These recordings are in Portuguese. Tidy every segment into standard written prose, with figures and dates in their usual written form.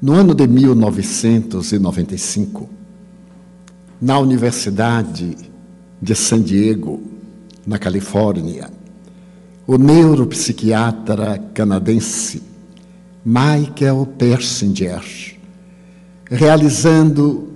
No ano de 1995, na Universidade de San Diego, na Califórnia, o neuropsiquiatra canadense Michael Persinger, realizando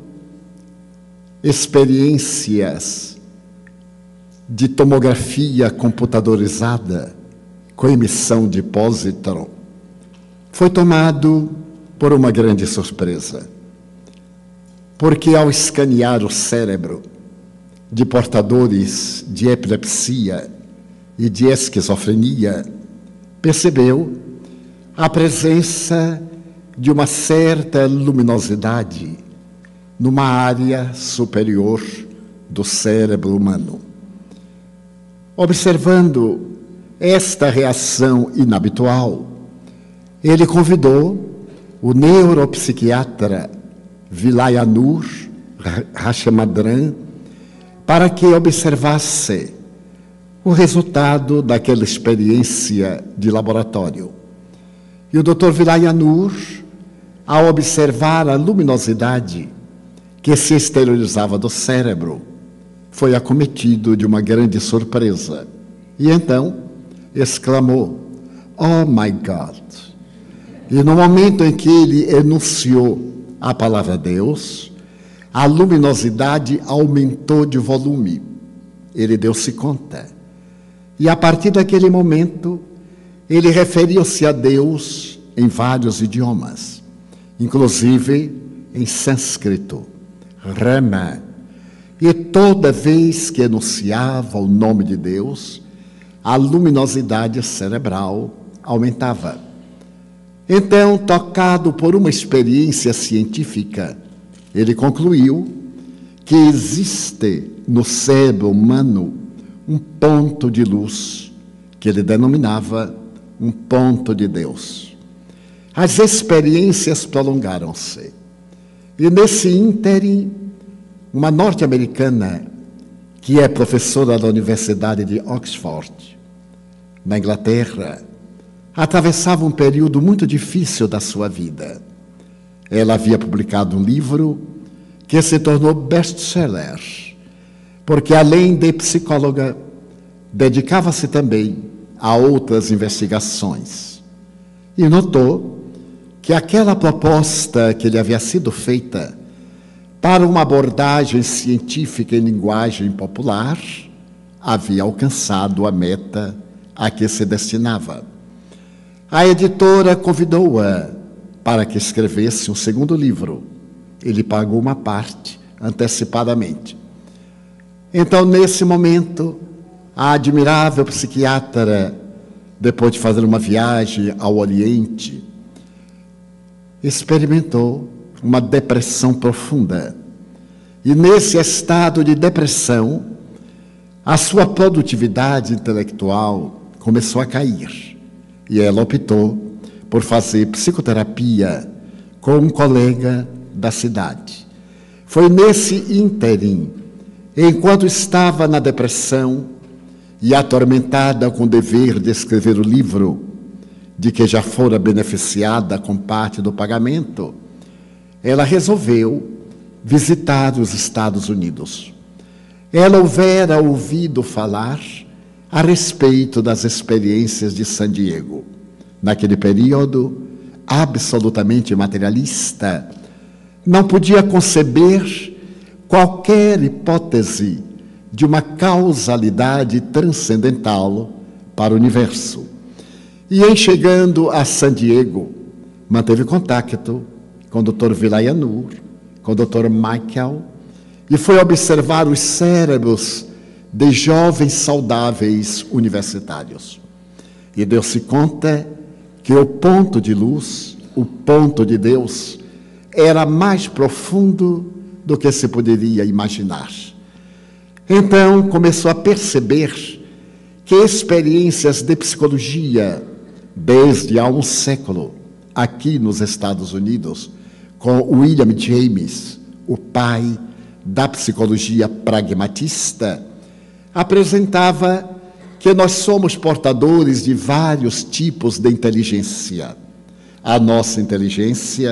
experiências de tomografia computadorizada com emissão de pósitron, foi tomado por uma grande surpresa, porque ao escanear o cérebro de portadores de epilepsia e de esquizofrenia, percebeu a presença de uma certa luminosidade numa área superior do cérebro humano. Observando esta reação inabitual, ele convidou o neuropsiquiatra Vilayanur Rachamadran para que observasse o resultado daquela experiência de laboratório. E o Dr. Vilayanur, ao observar a luminosidade que se exteriorizava do cérebro, foi acometido de uma grande surpresa. E então exclamou: "Oh my God!" E no momento em que ele enunciou a palavra Deus, a luminosidade aumentou de volume. Ele deu-se conta. E a partir daquele momento, ele referiu-se a Deus em vários idiomas, inclusive em sânscrito, Rama. E toda vez que enunciava o nome de Deus, a luminosidade cerebral aumentava. Então, tocado por uma experiência científica, ele concluiu que existe no cérebro humano um ponto de luz, que ele denominava um ponto de Deus. As experiências prolongaram-se. E nesse ínterim, uma norte-americana, que é professora da Universidade de Oxford, na Inglaterra, atravessava um período muito difícil da sua vida. Ela havia publicado um livro que se tornou best-seller, porque além de psicóloga, dedicava-se também a outras investigações. E notou que aquela proposta que lhe havia sido feita para uma abordagem científica em linguagem popular havia alcançado a meta a que se destinava. A editora convidou-a para que escrevesse um segundo livro. Ele pagou uma parte antecipadamente. Então, nesse momento, a admirável psiquiatra, depois de fazer uma viagem ao Oriente, experimentou uma depressão profunda. E nesse estado de depressão, a sua produtividade intelectual começou a cair. E ela optou por fazer psicoterapia com um colega da cidade. Foi nesse ínterim, enquanto estava na depressão e atormentada com o dever de escrever o livro, de que já fora beneficiada com parte do pagamento, ela resolveu visitar os Estados Unidos. Ela houvera ouvido falar a respeito das experiências de San Diego. Naquele período, absolutamente materialista, não podia conceber qualquer hipótese de uma causalidade transcendental para o universo. E em chegando a San Diego, manteve contato com o Dr. Vilayanur, com o Dr. Michael, e foi observar os cérebros de jovens saudáveis universitários. E deu-se conta que o ponto de luz, o ponto de Deus, era mais profundo do que se poderia imaginar. Então começou a perceber que experiências de psicologia, desde há um século, aqui nos Estados Unidos, com William James, o pai da psicologia pragmatista, apresentava que nós somos portadores de vários tipos de inteligência. A nossa inteligência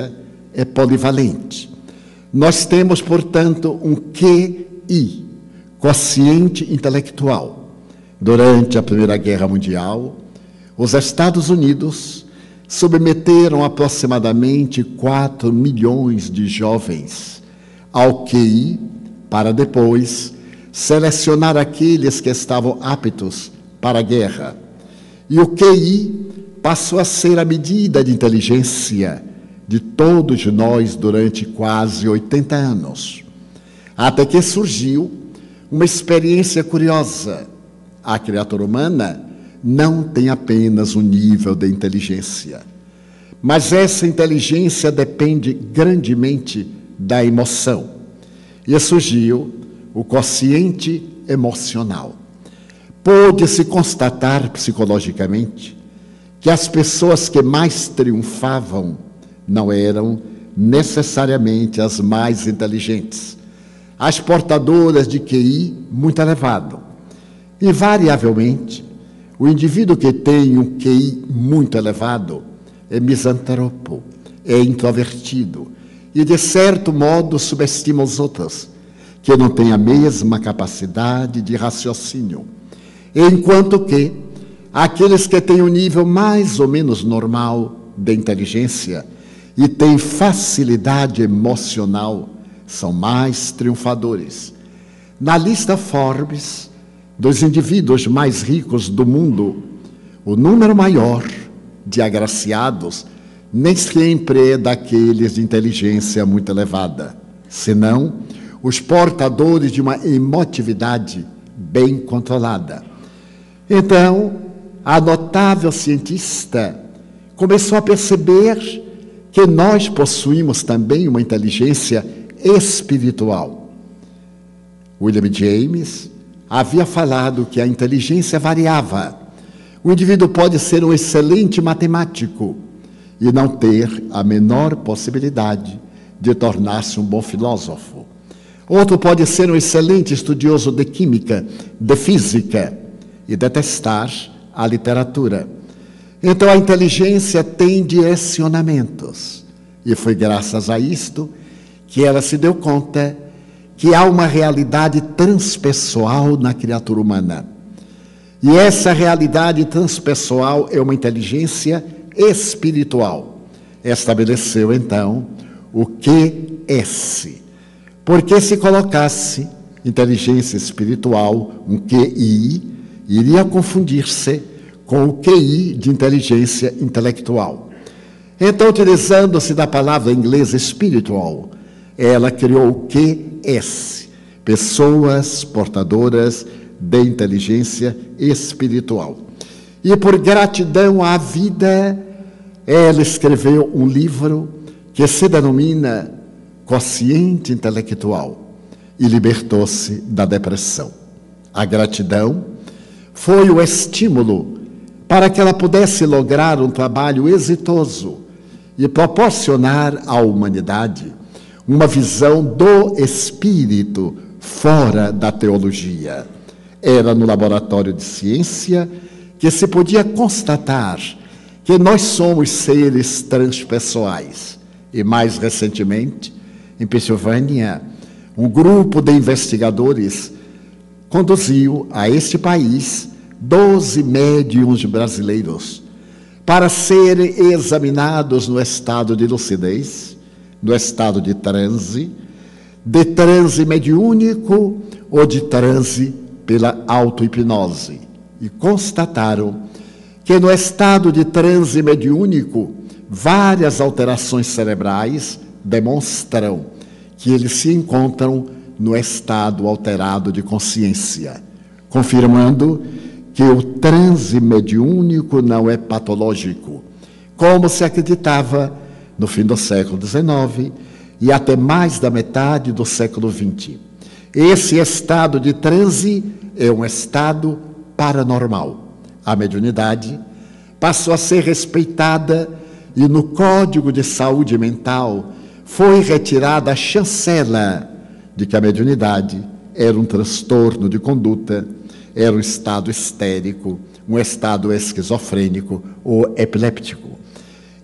é polivalente. Nós temos, portanto, um QI, quociente intelectual. Durante a Primeira Guerra Mundial, os Estados Unidos submeteram aproximadamente 4 milhões de jovens ao QI para depois selecionar aqueles que estavam aptos para a guerra. E o QI passou a ser a medida de inteligência de todos nós durante quase 80 anos, até que surgiu uma experiência curiosa. A criatura humana não tem apenas um nível de inteligência, mas essa inteligência depende grandemente da emoção. E surgiu o quociente emocional. Pôde-se constatar psicologicamente que as pessoas que mais triunfavam não eram necessariamente as mais inteligentes, as portadoras de QI muito elevado. Invariavelmente, o indivíduo que tem um QI muito elevado é misantropo, é introvertido e, de certo modo, subestima os outros, que não têm a mesma capacidade de raciocínio. Enquanto que aqueles que têm um nível mais ou menos normal de inteligência e têm facilidade emocional são mais triunfadores. Na lista Forbes dos indivíduos mais ricos do mundo, o número maior de agraciados nem sempre é daqueles de inteligência muito elevada, senão os portadores de uma emotividade bem controlada. Então, a notável cientista começou a perceber que nós possuímos também uma inteligência espiritual. William James havia falado que a inteligência variava. O indivíduo pode ser um excelente matemático e não ter a menor possibilidade de tornar-se um bom filósofo. Outro pode ser um excelente estudioso de química, de física e detestar a literatura. Então, a inteligência tem direcionamentos. E foi graças a isto que ela se deu conta que há uma realidade transpessoal na criatura humana. E essa realidade transpessoal é uma inteligência espiritual. Estabeleceu, então, o QS. Porque se colocasse inteligência espiritual, um QI, iria confundir-se com o QI de inteligência intelectual. Então, utilizando-se da palavra inglesa spiritual, ela criou o QS, pessoas portadoras de inteligência espiritual. E por gratidão à vida, ela escreveu um livro que se denomina Quociente Intelectual e libertou-se da depressão. A gratidão foi o estímulo para que ela pudesse lograr um trabalho exitoso e proporcionar à humanidade uma visão do espírito fora da teologia. Era no laboratório de ciência que se podia constatar que nós somos seres transpessoais. E mais recentemente, em Pensilvânia, um grupo de investigadores conduziu a este país 12 médiuns brasileiros para serem examinados no estado de lucidez, no estado de transe mediúnico ou de transe pela auto-hipnose. E constataram que no estado de transe mediúnico, várias alterações cerebrais demonstram que eles se encontram no estado alterado de consciência, confirmando que o transe mediúnico não é patológico, como se acreditava no fim do século XIX e até mais da metade do século XX. Esse estado de transe é um estado paranormal. A mediunidade passou a ser respeitada e no Código de Saúde Mental foi retirada a chancela de que a mediunidade era um transtorno de conduta, era um estado histérico, um estado esquizofrênico ou epiléptico.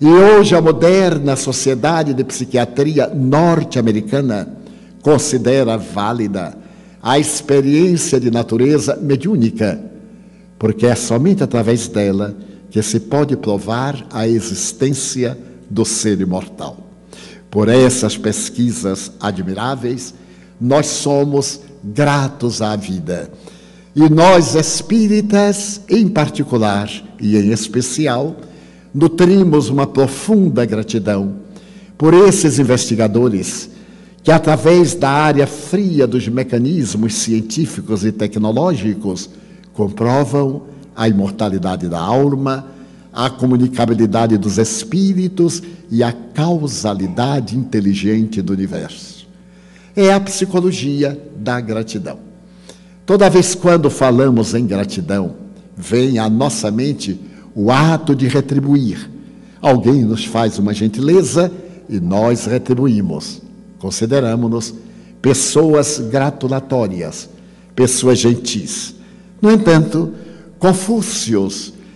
E hoje a moderna sociedade de psiquiatria norte-americana considera válida a experiência de natureza mediúnica, porque é somente através dela que se pode provar a existência do ser imortal. Por essas pesquisas admiráveis, nós somos gratos à vida. E nós, espíritas, em particular e em especial, nutrimos uma profunda gratidão por esses investigadores que, através da área fria dos mecanismos científicos e tecnológicos, comprovam a imortalidade da alma, a comunicabilidade dos espíritos e a causalidade inteligente do universo. É a psicologia da gratidão. Toda vez quando falamos em gratidão, vem à nossa mente o ato de retribuir. Alguém nos faz uma gentileza e nós retribuímos. Consideramos-nos pessoas gratulatórias, pessoas gentis. No entanto, Confúcio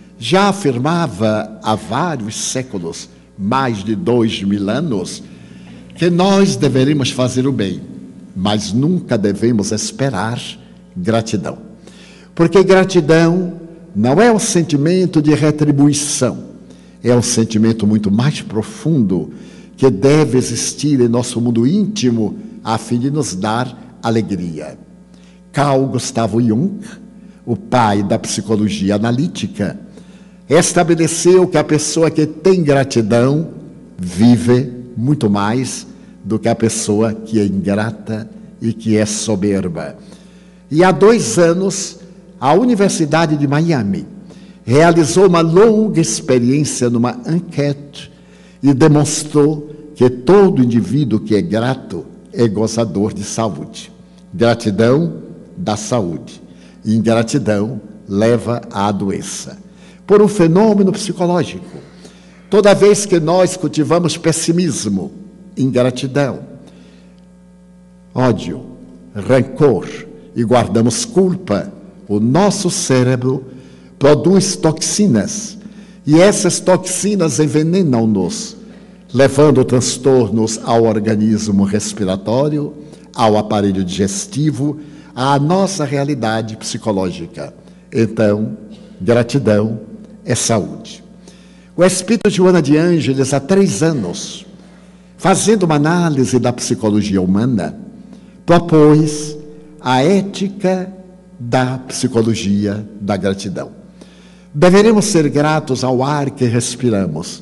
já afirmava há vários séculos, mais de 2000 anos, que nós deveríamos fazer o bem, mas nunca devemos esperar gratidão. Porque gratidão não é um sentimento de retribuição, é um sentimento muito mais profundo que deve existir em nosso mundo íntimo a fim de nos dar alegria. Carl Gustav Jung, o pai da psicologia analítica, estabeleceu que a pessoa que tem gratidão vive muito mais do que a pessoa que é ingrata e que é soberba. E há 2 anos, a Universidade de Miami realizou uma longa experiência numa enquete e demonstrou que todo indivíduo que é grato é gozador de saúde. Gratidão dá saúde. E ingratidão leva à doença. Por um fenômeno psicológico. Toda vez que nós cultivamos pessimismo, ingratidão, ódio, rancor e guardamos culpa, o nosso cérebro produz toxinas. E essas toxinas envenenam-nos, levando transtornos ao organismo respiratório, ao aparelho digestivo, à nossa realidade psicológica. Então, gratidão é saúde. O espírito Joana de Ângeles, há 3 anos, fazendo uma análise da psicologia humana, propôs a ética da psicologia da gratidão. Deveremos ser gratos ao ar que respiramos,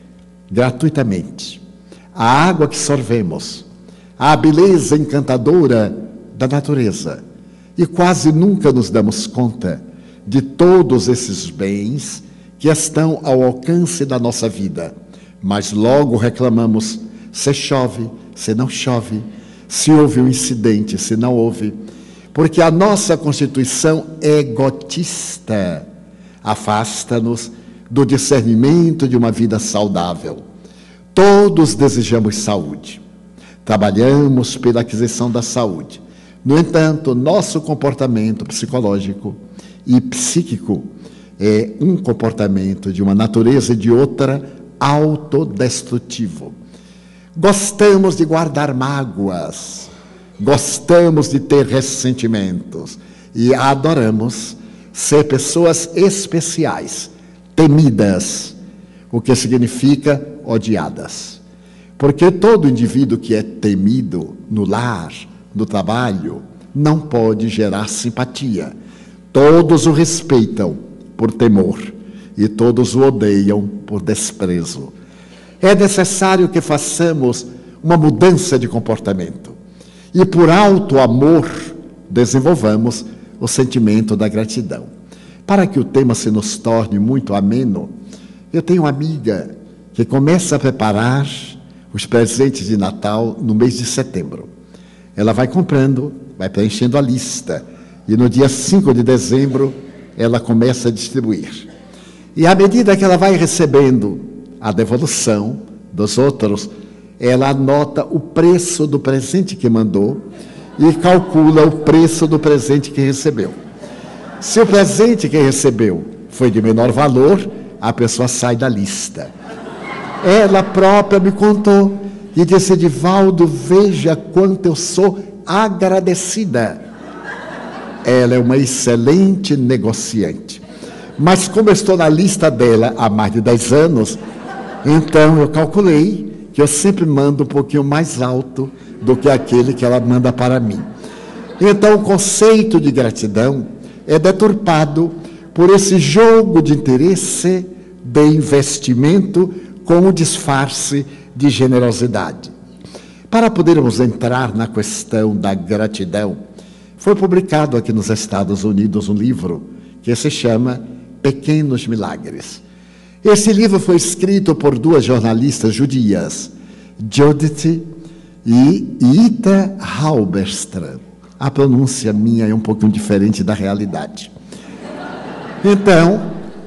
gratuitamente, à água que sorvemos, à beleza encantadora da natureza. E quase nunca nos damos conta de todos esses bens que estão ao alcance da nossa vida. Mas logo reclamamos se chove, se não chove, se houve um incidente, se não houve, porque a nossa constituição egotista afasta-nos do discernimento de uma vida saudável. Todos desejamos saúde, trabalhamos pela aquisição da saúde. No entanto, nosso comportamento psicológico e psíquico é um comportamento de uma natureza e de outra autodestrutivo. Gostamos de guardar mágoas, gostamos de ter ressentimentos e adoramos ser pessoas especiais, temidas, o que significa odiadas. Porque todo indivíduo que é temido no lar, no trabalho, não pode gerar simpatia. Todos o respeitam por temor e todos o odeiam por desprezo. É necessário que façamos uma mudança de comportamento e, por alto amor, desenvolvamos o sentimento da gratidão. Para que o tema se nos torne muito ameno, eu tenho uma amiga que começa a preparar os presentes de Natal no mês de setembro. Ela vai comprando, vai preenchendo a lista e no dia 5 de dezembro ela começa a distribuir. E à medida que ela vai recebendo a devolução dos outros, ela anota o preço do presente que mandou e calcula o preço do presente que recebeu. Se o presente que recebeu foi de menor valor, a pessoa sai da lista. Ela própria me contou e disse: Edivaldo, veja quanto eu sou agradecida. Ela é uma excelente negociante. Mas como eu estou na lista dela há mais de 10 anos, então eu calculei que eu sempre mando um pouquinho mais alto do que aquele que ela manda para mim. Então o conceito de gratidão é deturpado por esse jogo de interesse, de investimento, com o disfarce de generosidade. Para podermos entrar na questão da gratidão, foi publicado aqui nos Estados Unidos um livro que se chama Pequenos Milagres. Esse livro foi escrito por duas jornalistas judias, Judith e Ita Halberstram. A pronúncia minha é um pouquinho diferente da realidade. Então,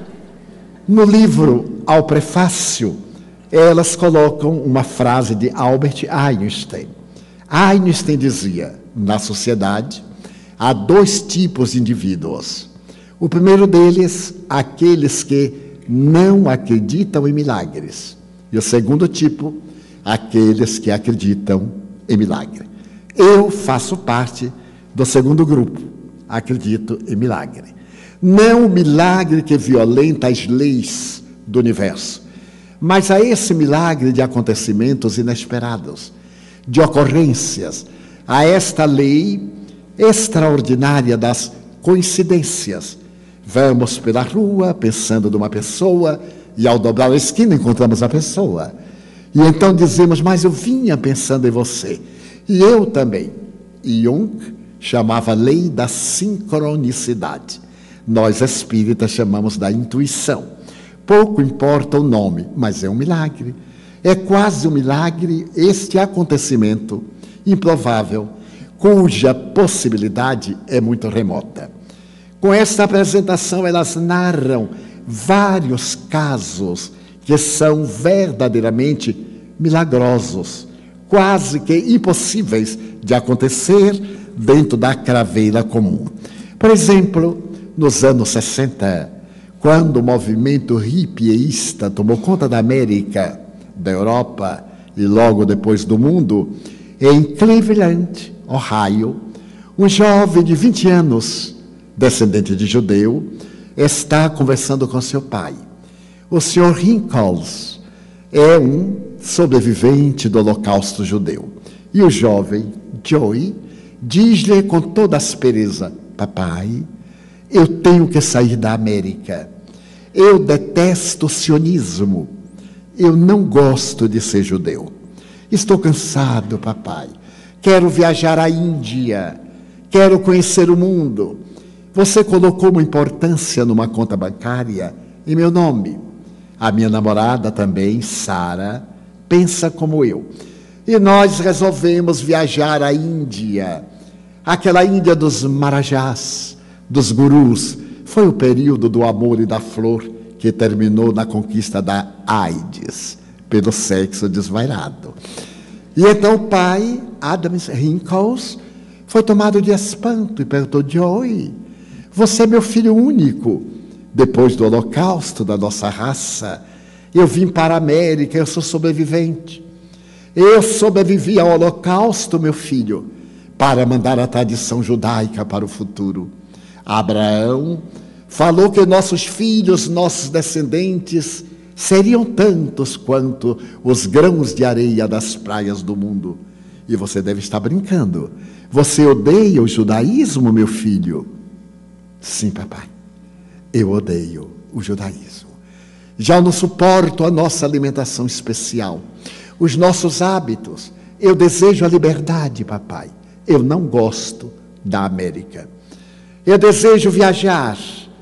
no livro, ao prefácio, elas colocam uma frase de Albert Einstein. Einstein dizia: na sociedade há 2 tipos de indivíduos. O primeiro deles, aqueles que não acreditam em milagres. E o segundo tipo, aqueles que acreditam em milagre. Eu faço parte do segundo grupo, acredito em milagre. Não o milagre que violenta as leis do universo, mas a esse milagre de acontecimentos inesperados, de ocorrências, a esta lei extraordinária das coincidências. Vamos pela rua pensando numa pessoa e ao dobrar a esquina encontramos a pessoa. E então dizemos: mas eu vinha pensando em você. E eu também. Jung chamava a lei da sincronicidade. Nós espíritas chamamos da intuição. Pouco importa o nome, mas é um milagre. É quase um milagre este acontecimento improvável, cuja possibilidade é muito remota. Com esta apresentação, elas narram vários casos que são verdadeiramente milagrosos, quase que impossíveis de acontecer dentro da craveira comum. Por exemplo, nos anos 60, quando o movimento hippieísta tomou conta da América, da Europa e logo depois do mundo, em Cleveland, Ohio, um jovem de 20 anos, descendente de judeu, está conversando com seu pai. O Sr. Hinckels é um sobrevivente do Holocausto judeu. E o jovem, Joey, diz-lhe com toda aspereza: papai, eu tenho que sair da América. Eu detesto o sionismo. Eu não gosto de ser judeu. Estou cansado, papai. Quero viajar à Índia. Quero conhecer o mundo. Você colocou uma importância numa conta bancária em meu nome. A minha namorada também, Sara, pensa como eu. E nós resolvemos viajar à Índia. Aquela Índia dos marajás, dos gurus. Foi o período do amor e da flor que terminou na conquista da AIDS, pelo sexo desvairado. E então o pai, Adams Hinckels, foi tomado de espanto e perguntou: Joey, você é meu filho único. Depois do holocausto da nossa raça, eu vim para a América, eu sou sobrevivente. Eu sobrevivi ao holocausto, meu filho, para mandar a tradição judaica para o futuro. Abraão falou que nossos filhos, nossos descendentes, seriam tantos quanto os grãos de areia das praias do mundo. E você deve estar brincando. Você odeia o judaísmo, meu filho? Sim, papai. Eu odeio o judaísmo. Já não suporto a nossa alimentação especial, os nossos hábitos. Eu desejo a liberdade, papai. Eu não gosto da América. Eu desejo viajar,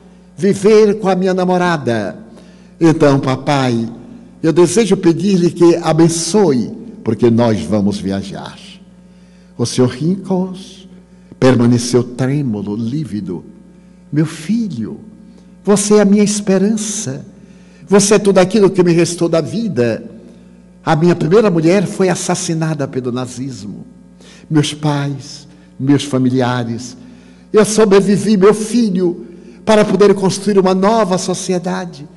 viver com a minha namorada. Então, papai, eu desejo pedir-lhe que abençoe, porque nós vamos viajar. O Sr. Hinckels permaneceu trêmulo, lívido. Meu filho, você é a minha esperança. Você é tudo aquilo que me restou da vida. A minha primeira mulher foi assassinada pelo nazismo. Meus pais, meus familiares. Eu sobrevivi, meu filho, para poder construir uma nova sociedade.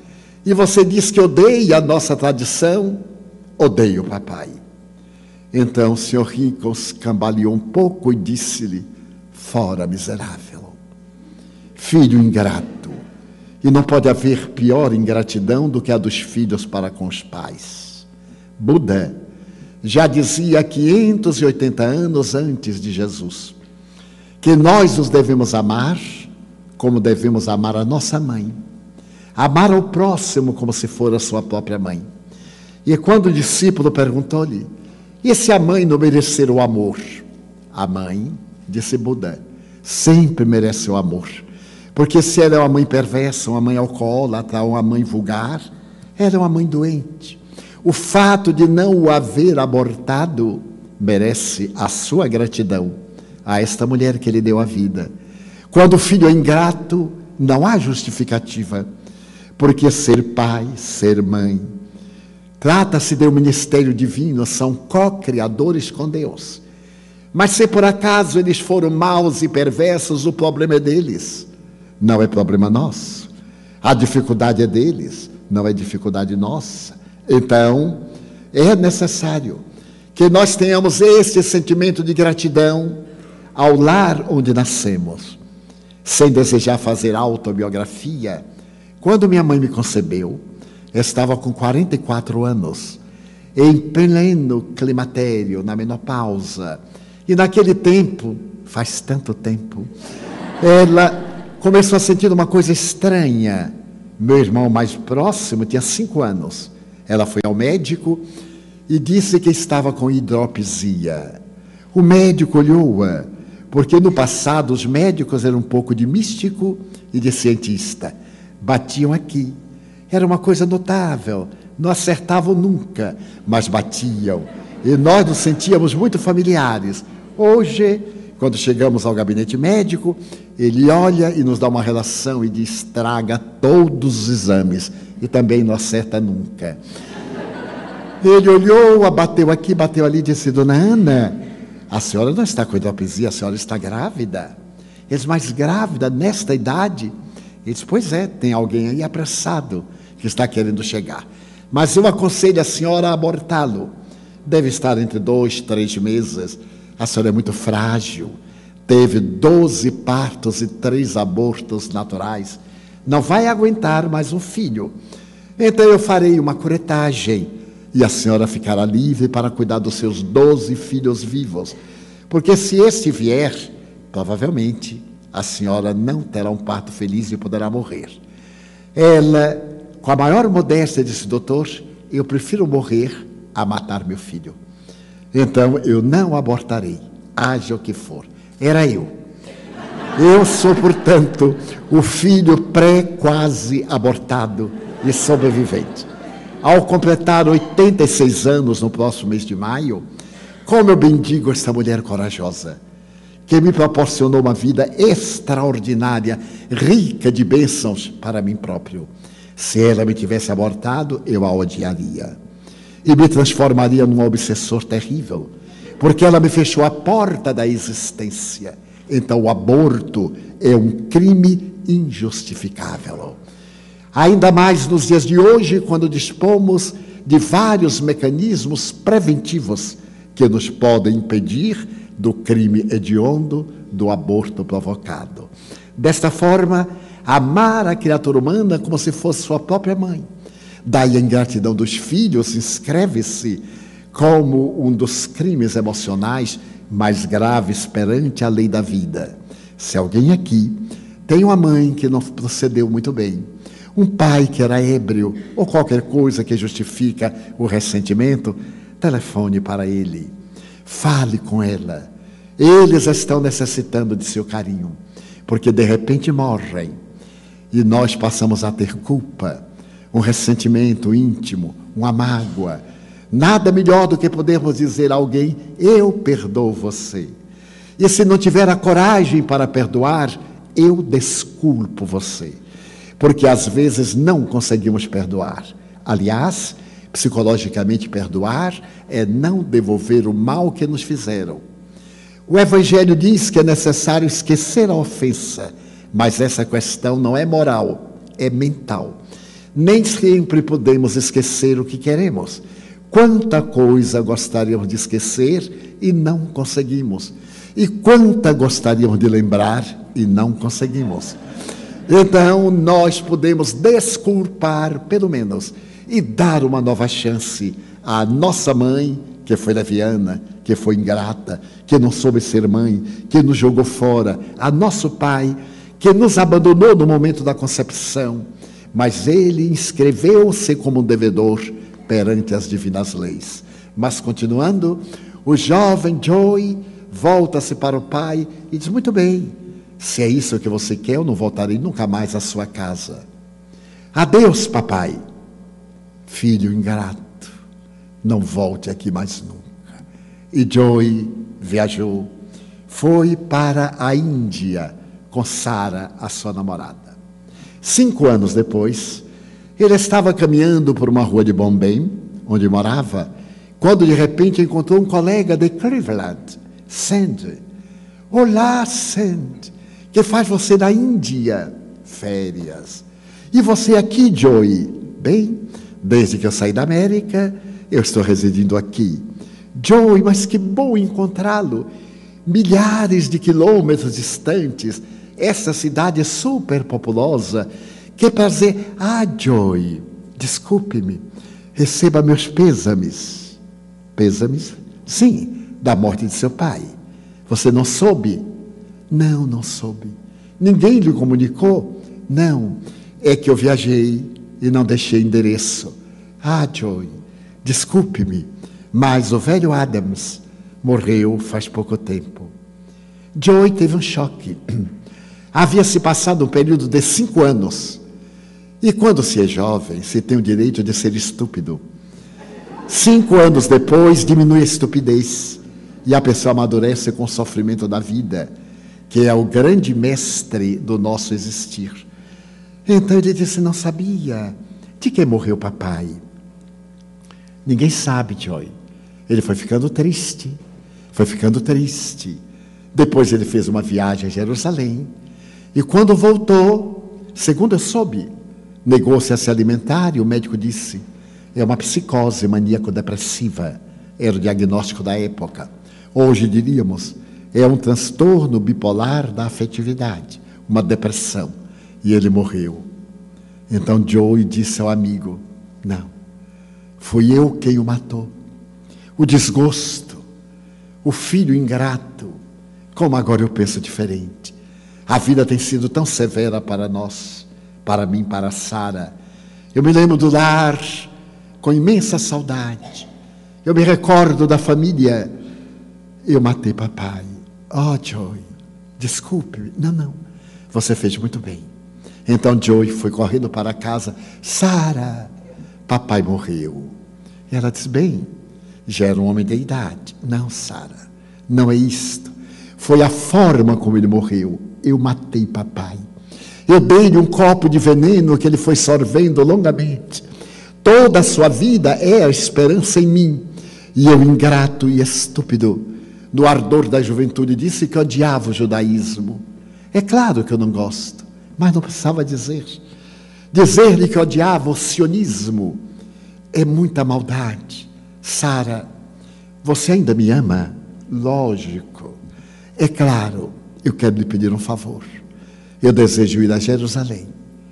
E você diz que odeia a nossa tradição? Odeio, papai. Então o senhor Rickles cambaleou um pouco e disse-lhe: fora, miserável, filho ingrato. E não pode haver pior ingratidão do que a dos filhos para com os pais. Buda já dizia há 580 anos antes de Jesus que nós os devemos amar como devemos amar a nossa mãe. Amar ao próximo como se for a sua própria mãe. E quando o discípulo perguntou-lhe: e se a mãe não merecer o amor? A mãe, disse Buda, sempre merece o amor. Porque se ela é uma mãe perversa, uma mãe alcoólatra, uma mãe vulgar, ela é uma mãe doente. O fato de não o haver abortado merece a sua gratidão a esta mulher que lhe deu a vida. Quando o filho é ingrato, não há justificativa, porque ser pai, ser mãe, trata-se de um ministério divino, são co-criadores com Deus. Mas se por acaso eles foram maus e perversos, o problema é deles, não é problema nosso. A dificuldade é deles, não é dificuldade nossa. Então, é necessário que nós tenhamos este sentimento de gratidão ao lar onde nascemos. Sem desejar fazer autobiografia, quando minha mãe me concebeu, eu estava com 44 anos, em pleno climatério, na menopausa. E naquele tempo, faz tanto tempo, ela começou a sentir uma coisa estranha. Meu irmão mais próximo tinha 5 anos. Ela foi ao médico e disse que estava com hidropisia. O médico olhou-a, porque no passado os médicos eram um pouco de místico e de cientista. Batiam aqui. Era uma coisa notável. Não acertavam nunca, mas batiam. E nós nos sentíamos muito familiares. Hoje, quando chegamos ao gabinete médico, ele olha e nos dá uma relação e diz: traga todos os exames. E também não acerta nunca. Ele olhou, bateu aqui, bateu ali e disse: dona Ana, a senhora não está com hidropisia, a senhora está grávida. Ele disse: mas grávida nesta idade? Ele disse: pois é, tem alguém aí apressado que está querendo chegar. Mas eu aconselho a senhora a abortá-lo. Deve estar entre 2, 3 meses. A senhora é muito frágil. Teve 12 partos e 3 abortos naturais. Não vai aguentar mais um filho. Então eu farei uma curetagem e a senhora ficará livre para cuidar dos seus 12 filhos vivos. Porque se este vier, provavelmente a senhora não terá um parto feliz e poderá morrer. Ela, com a maior modéstia, disse: doutor, eu prefiro morrer a matar meu filho. Então eu não abortarei, haja o que for. Era eu. Eu sou, portanto, o filho pré-quase abortado e sobrevivente. Ao completar 86 anos no próximo mês de maio, como eu bendigo esta mulher corajosa, que me proporcionou uma vida extraordinária, rica de bênçãos para mim próprio. Se ela me tivesse abortado, eu a odiaria. E me transformaria num obsessor terrível, porque ela me fechou a porta da existência. Então o aborto é um crime injustificável. Ainda mais nos dias de hoje, quando dispomos de vários mecanismos preventivos que nos podem impedir do crime hediondo do aborto provocado. Desta forma, amar a criatura humana como se fosse sua própria mãe. Daí a ingratidão dos filhos inscreve-se como um dos crimes emocionais mais graves perante a lei da vida. Se alguém aqui tem uma mãe que não procedeu muito bem, um pai que era ébrio ou qualquer coisa que justifica o ressentimento, telefone para ele, fale com ela. Eles estão necessitando de seu carinho, porque de repente morrem e nós passamos a ter culpa, um ressentimento íntimo, uma mágoa. Nada melhor do que podermos dizer a alguém: eu perdoo você. E se não tiver a coragem para perdoar, eu desculpo você. Porque às vezes não conseguimos perdoar. Aliás, psicologicamente perdoar é não devolver o mal que nos fizeram. O Evangelho diz que é necessário esquecer a ofensa, mas essa questão não é moral, é mental. Nem sempre podemos esquecer o que queremos. Quanta coisa gostaríamos de esquecer e não conseguimos. E quanta gostaríamos de lembrar e não conseguimos. Então, nós podemos desculpar, pelo menos, e dar uma nova chance à nossa mãe, que foi leviana, que foi ingrata, que não soube ser mãe, que nos jogou fora, a nosso pai, que nos abandonou no momento da concepção, mas ele inscreveu-se como um devedor perante as divinas leis. Mas continuando, o jovem Joey volta-se para o pai e diz: muito bem, se é isso que você quer, eu não voltarei nunca mais à sua casa. Adeus, papai. Filho ingrato, não volte aqui mais nunca. E Joey viajou, foi para a Índia com Sara, a sua namorada. 5 anos depois, ele estava caminhando por uma rua de Bombay, onde morava, quando de repente encontrou um colega de Cleveland, Sandy. Olá, Sandy, que faz você na Índia? Férias. E você aqui, Joey? Bem, desde que eu saí da América, eu estou residindo aqui. Joey, mas que bom encontrá-lo. Milhares de quilômetros distantes, essa cidade é super populosa. Que prazer. Ah, Joey, desculpe-me, receba meus pêsames. Pêsames? Sim, da morte de seu pai. Você não soube? Não, não soube. Ninguém lhe comunicou? Não, é que eu viajei e não deixei endereço. Ah, Joey, desculpe-me, mas o velho Adams morreu faz pouco tempo. Joey teve um choque. Havia se passado um período de 5 anos. E quando se é jovem, se tem o direito de ser estúpido. 5 anos depois, diminui a estupidez. E a pessoa amadurece com o sofrimento da vida, que é o grande mestre do nosso existir. Então ele disse: não sabia. De que morreu papai? Ninguém sabe, Joey. Ele foi ficando triste. Foi ficando triste. Depois ele fez uma viagem a Jerusalém. E quando voltou, segundo eu soube, negou-se a se alimentar e o médico disse: é uma psicose maníaco-depressiva. Era o diagnóstico da época. Hoje diríamos, é um transtorno bipolar da afetividade, uma depressão. E ele morreu. Então Joey disse ao amigo: não, fui eu quem o matou. O desgosto, o filho ingrato. Como agora eu penso diferente. A vida tem sido tão severa para nós, para mim, para Sara. Eu me lembro do lar com imensa saudade. Eu me recordo da família. Eu matei papai. Oh, Joey, desculpe-me. Não, não, você fez muito bem. Então Joey foi correndo para casa. Sara, papai morreu. E ela disse: bem, já era um homem de idade. Não, Sara, não é isto. Foi a forma como ele morreu. Eu matei papai. Eu dei-lhe um copo de veneno que ele foi sorvendo longamente. Toda a sua vida é a esperança em mim. E eu, ingrato e estúpido, no ardor da juventude, disse que odiava o judaísmo. É claro que eu não gosto, mas não precisava dizer. Dizer-lhe que odiava o sionismo é muita maldade. Sara, você ainda me ama? Lógico. É claro, eu quero lhe pedir um favor. Eu desejo ir a Jerusalém,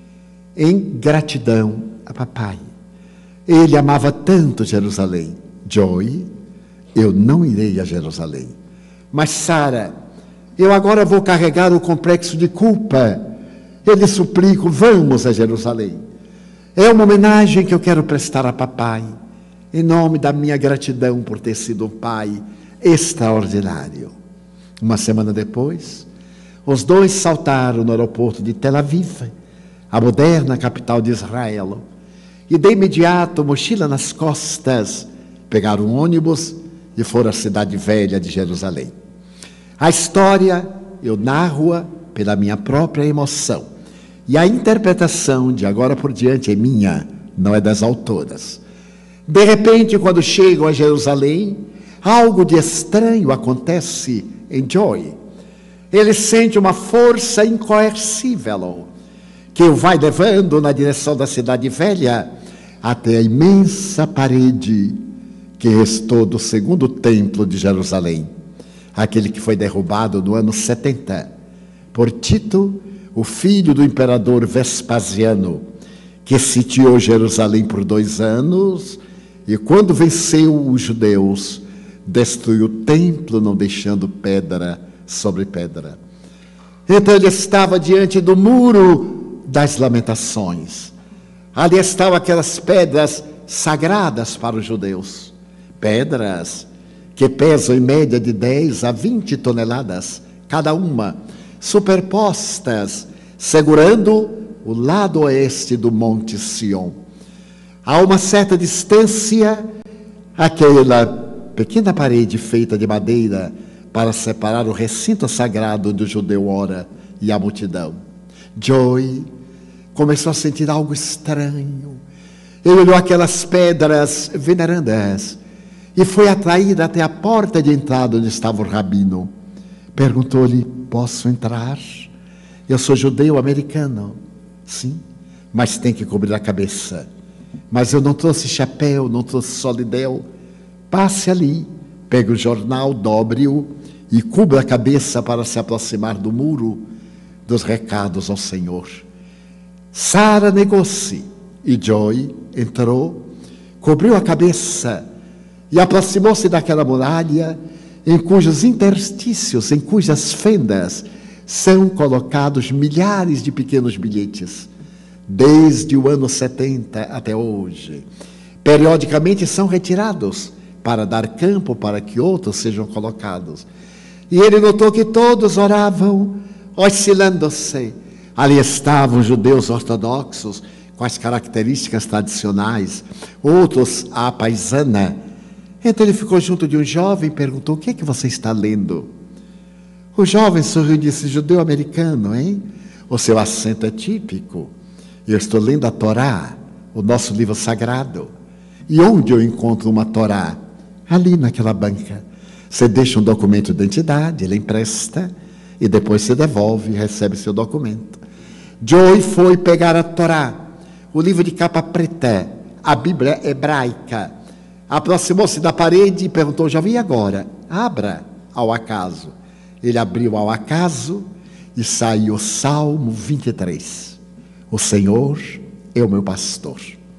em gratidão a papai. Ele amava tanto Jerusalém. Joey, eu não irei a Jerusalém. Mas Sara, eu agora vou carregar o complexo de culpa. Eu lhe suplico, vamos a Jerusalém. É uma homenagem que eu quero prestar a papai, em nome da minha gratidão por ter sido um pai extraordinário. Uma semana depois, os dois saltaram no aeroporto de Tel Aviv, a moderna capital de Israel, e de imediato, mochila nas costas, pegaram um ônibus e foram à cidade velha de Jerusalém. A história eu narro-a pela minha própria emoção, e a interpretação de agora por diante é minha, não é das autoras. De repente, quando chegam a Jerusalém, algo de estranho acontece em Joey. Ele sente uma força incoercível. que o vai levando na direção da cidade velha até a imensa parede que restou do segundo templo de Jerusalém, aquele que foi derrubado no ano 70 por Tito, o filho do imperador Vespasiano, que sitiou Jerusalém por 2 anos e, quando venceu os judeus, destruiu o templo, não deixando pedra sobre pedra. Então ele estava diante do muro das lamentações. Ali estavam aquelas pedras sagradas para os judeus, pedras que pesam em média de 10 a 20 toneladas cada uma, superpostas, segurando o lado oeste do Monte Sião. A uma certa distância, aquela pequena parede feita de madeira para separar o recinto sagrado onde o judeu ora e a multidão. Joy começou a sentir algo estranho. Ele olhou aquelas pedras venerandas e foi atraído até a porta de entrada onde estava o rabino. Perguntou-lhe: posso entrar? Eu sou judeu americano. Sim, mas tem que cobrir a cabeça. Mas eu não trouxe chapéu, não trouxe solidel. Passe ali, pegue o jornal, dobre-o e cubra a cabeça para se aproximar do muro dos recados ao Senhor. Sara negou-se e Joy entrou, cobriu a cabeça e aproximou-se daquela muralha em cujos interstícios, em cujas fendas são colocados milhares de pequenos bilhetes, desde o ano 70 até hoje. Periodicamente são retirados para dar campo para que outros sejam colocados. E ele notou que todos oravam, oscilando-se. Ali estavam os judeus ortodoxos, com as características tradicionais, outros à paisana. Então ele ficou junto de um jovem e perguntou: o que é que você está lendo? O jovem sorriu e disse: judeu americano, hein? O seu acento é típico. Eu estou lendo a Torá, o nosso livro sagrado. E onde eu encontro uma Torá? Ali naquela banca. Você deixa um documento de identidade, ele empresta, e depois você devolve e recebe seu documento. Joy foi pegar a Torá, o livro de capa preta, a Bíblia hebraica. Aproximou-se da parede e perguntou: jovem, e agora? Abra ao acaso. Ele abriu ao acaso e saiu o Salmo 23. O Senhor é o meu pastor.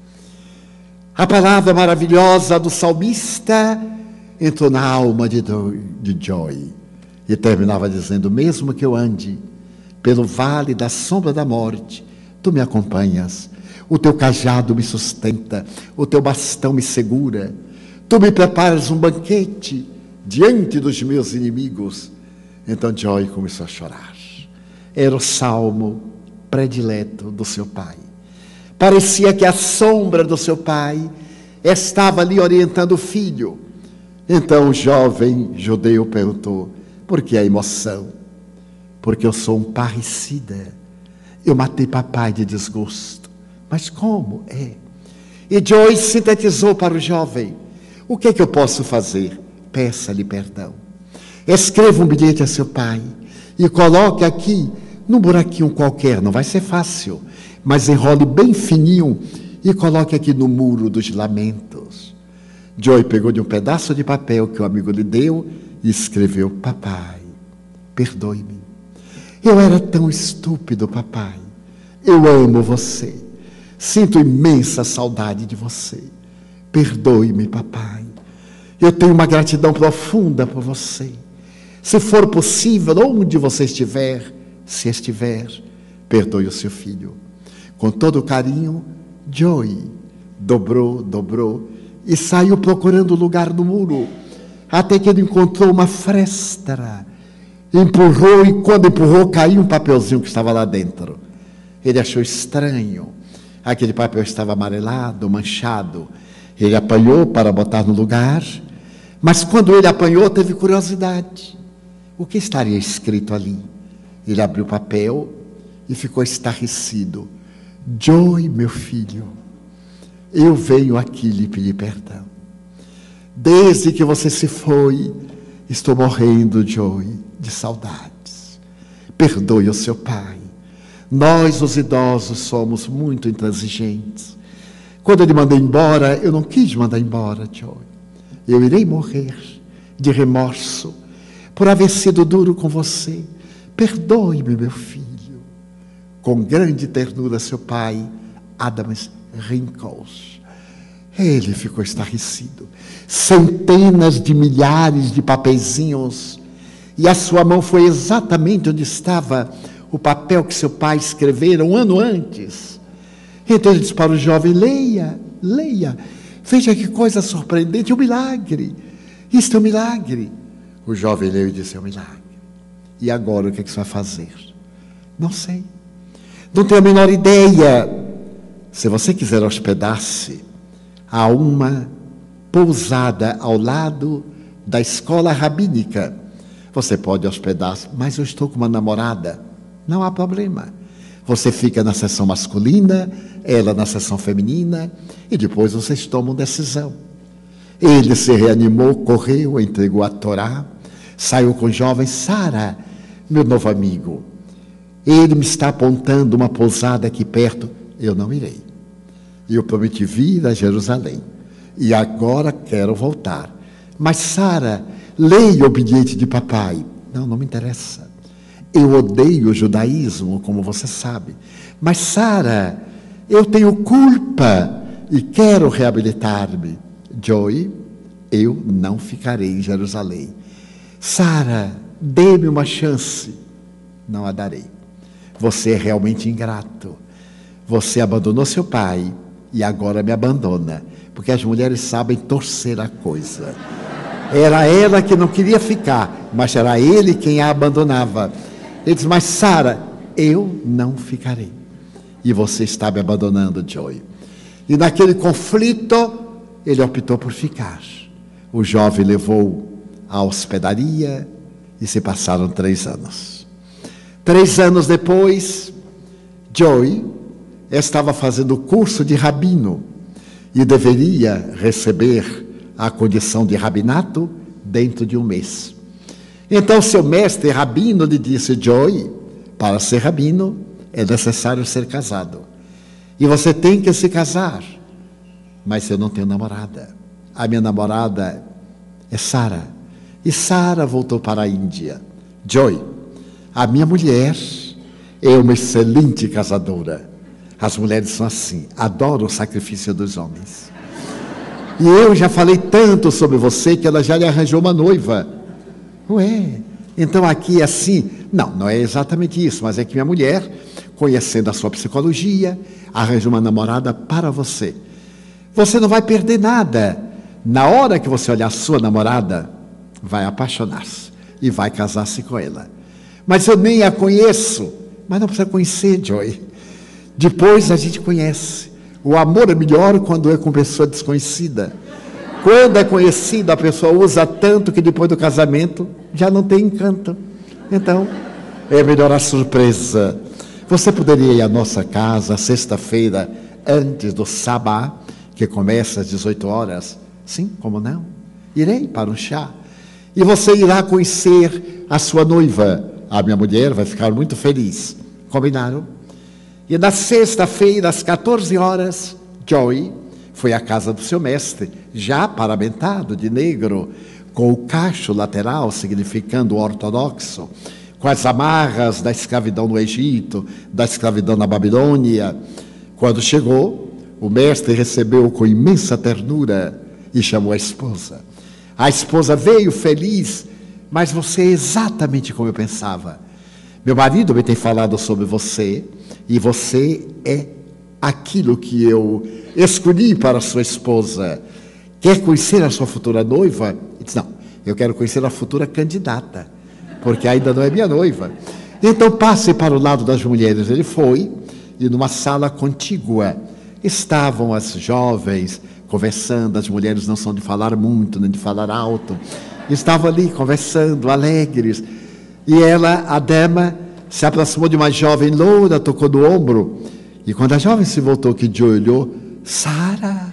A palavra maravilhosa do salmista entrou na alma de Joy e terminava dizendo: mesmo que eu ande pelo vale da sombra da morte, tu me acompanhas, o teu cajado me sustenta, o teu bastão me segura, tu me preparas um banquete diante dos meus inimigos. Então Joy começou a chorar. Era o salmo predileto do seu pai. Parecia que a sombra do seu pai estava ali orientando o filho. Então o jovem judeu perguntou: por que a emoção? Porque eu sou um parricida. Eu matei papai de desgosto. Mas como é? E Joy sintetizou para o jovem: o que é que eu posso fazer? Peça-lhe perdão. Escreva um bilhete a seu pai e coloque aqui num buraquinho qualquer. Não vai ser fácil, mas enrole bem fininho e coloque aqui no muro dos lamentos. Joy pegou de um pedaço de papel que o amigo lhe deu e escreveu: papai, perdoe-me. Eu era tão estúpido, papai. Eu amo você. Sinto imensa saudade de você. Perdoe-me, papai. Eu tenho uma gratidão profunda por você. Se for possível, onde você estiver, se estiver, perdoe o seu filho. Com todo carinho, Joy dobrou e saiu procurando lugar no muro, até que ele encontrou uma fresta. Empurrou e quando empurrou, caiu um papelzinho que estava lá dentro. Ele achou estranho. Aquele papel estava amarelado, manchado. Ele apanhou para botar no lugar, mas quando ele apanhou, teve curiosidade. O que estaria escrito ali? Ele abriu o papel e ficou estarrecido. Joy, meu filho, eu venho aqui lhe pedir perdão. Desde que você se foi, estou morrendo, Joy, de saudades. Perdoe o seu pai. Nós, os idosos, somos muito intransigentes. Quando eu lhe mandei embora, eu não quis mandar embora, Joy. Eu irei morrer de remorso por haver sido duro com você. Perdoe-me, meu filho. Com grande ternura, seu pai, Adams Rinkles. Ele ficou estarrecido. Centenas de milhares de papeizinhos. E a sua mão foi exatamente onde estava o papel que seu pai escrevera um ano antes. Então ele disse para o jovem: leia, leia. Veja que coisa surpreendente, um milagre. Isto é um milagre. O jovem leu e disse: é um milagre. E agora o que é que você vai fazer? Não sei. Não tenho a menor ideia. Se você quiser hospedar-se, há uma pousada ao lado da escola rabínica. Você pode hospedar-se, mas eu estou com uma namorada. Não há problema. Você fica na seção masculina, ela na seção feminina, e depois vocês tomam decisão. Ele se reanimou, correu, entregou a Torá, saiu com o jovem: Sara, meu novo amigo, ele me está apontando uma pousada aqui perto. Eu não irei. Eu prometi vir a Jerusalém, e agora quero voltar. Mas Sara, leia o bilhete de papai. Não, não me interessa. Eu odeio o judaísmo, como você sabe. Mas Sara, eu tenho culpa e quero reabilitar-me. Joy, eu não ficarei em Jerusalém. Sara, dê-me uma chance. Não a darei. Você é realmente ingrato. Você abandonou seu pai e agora me abandona. Porque as mulheres sabem torcer a coisa. Era ela que não queria ficar, mas era ele quem a abandonava. Ele diz: mas Sara, eu não ficarei. E você está me abandonando, Joy. E naquele conflito, ele optou por ficar. O jovem levou à hospedaria e se passaram 3 anos. 3 anos depois, Joy estava fazendo o curso de rabino e deveria receber a condição de rabinato dentro de 1 mês. Então seu mestre rabino lhe disse: Joy, para ser rabino é necessário ser casado. E você tem que se casar. Mas eu não tenho namorada. A minha namorada é Sara. E Sara voltou para a Índia. Joy, a minha mulher é uma excelente casadora. As mulheres são assim, adoram o sacrifício dos homens. E eu já falei tanto sobre você que ela já lhe arranjou uma noiva. Ué, então aqui é assim? Não, não é exatamente isso, mas é que minha mulher, conhecendo a sua psicologia, arranjou uma namorada para você. Você não vai perder nada. Na hora que você olhar a sua namorada, vai apaixonar-se e vai casar-se com ela. Mas eu nem a conheço. Mas não precisa conhecer, Joy. Depois a gente conhece. O amor é melhor quando é com pessoa desconhecida. Quando é conhecida, a pessoa usa tanto que depois do casamento já não tem encanto. Então, é melhor a surpresa. Você poderia ir à nossa casa sexta-feira, antes do Sabá, que começa às 18 horas? Sim, como não? Irei para um chá. E você irá conhecer a sua noiva. A minha mulher vai ficar muito feliz. Combinaram? E na sexta-feira, às 14 horas, Joy foi à casa do seu mestre, já paramentado de negro, com o cacho lateral, significando ortodoxo, com as amarras da escravidão no Egito, da escravidão na Babilônia. Quando chegou, o mestre recebeu com imensa ternura e chamou a esposa. A esposa veio feliz: mas você é exatamente como eu pensava. Meu marido me tem falado sobre você, e você é aquilo que eu escolhi para a sua esposa. Quer conhecer a sua futura noiva? Ele disse: não, eu quero conhecer a futura candidata, porque ainda não é minha noiva. Então passe para o lado das mulheres. Ele foi, e numa sala contígua estavam as jovens conversando. As mulheres não são de falar muito, nem de falar alto. Estavam ali conversando, alegres. E ela, a dama, se aproximou de uma jovem loura, tocou no ombro. E quando a jovem se voltou, que Joy olhou: Sara,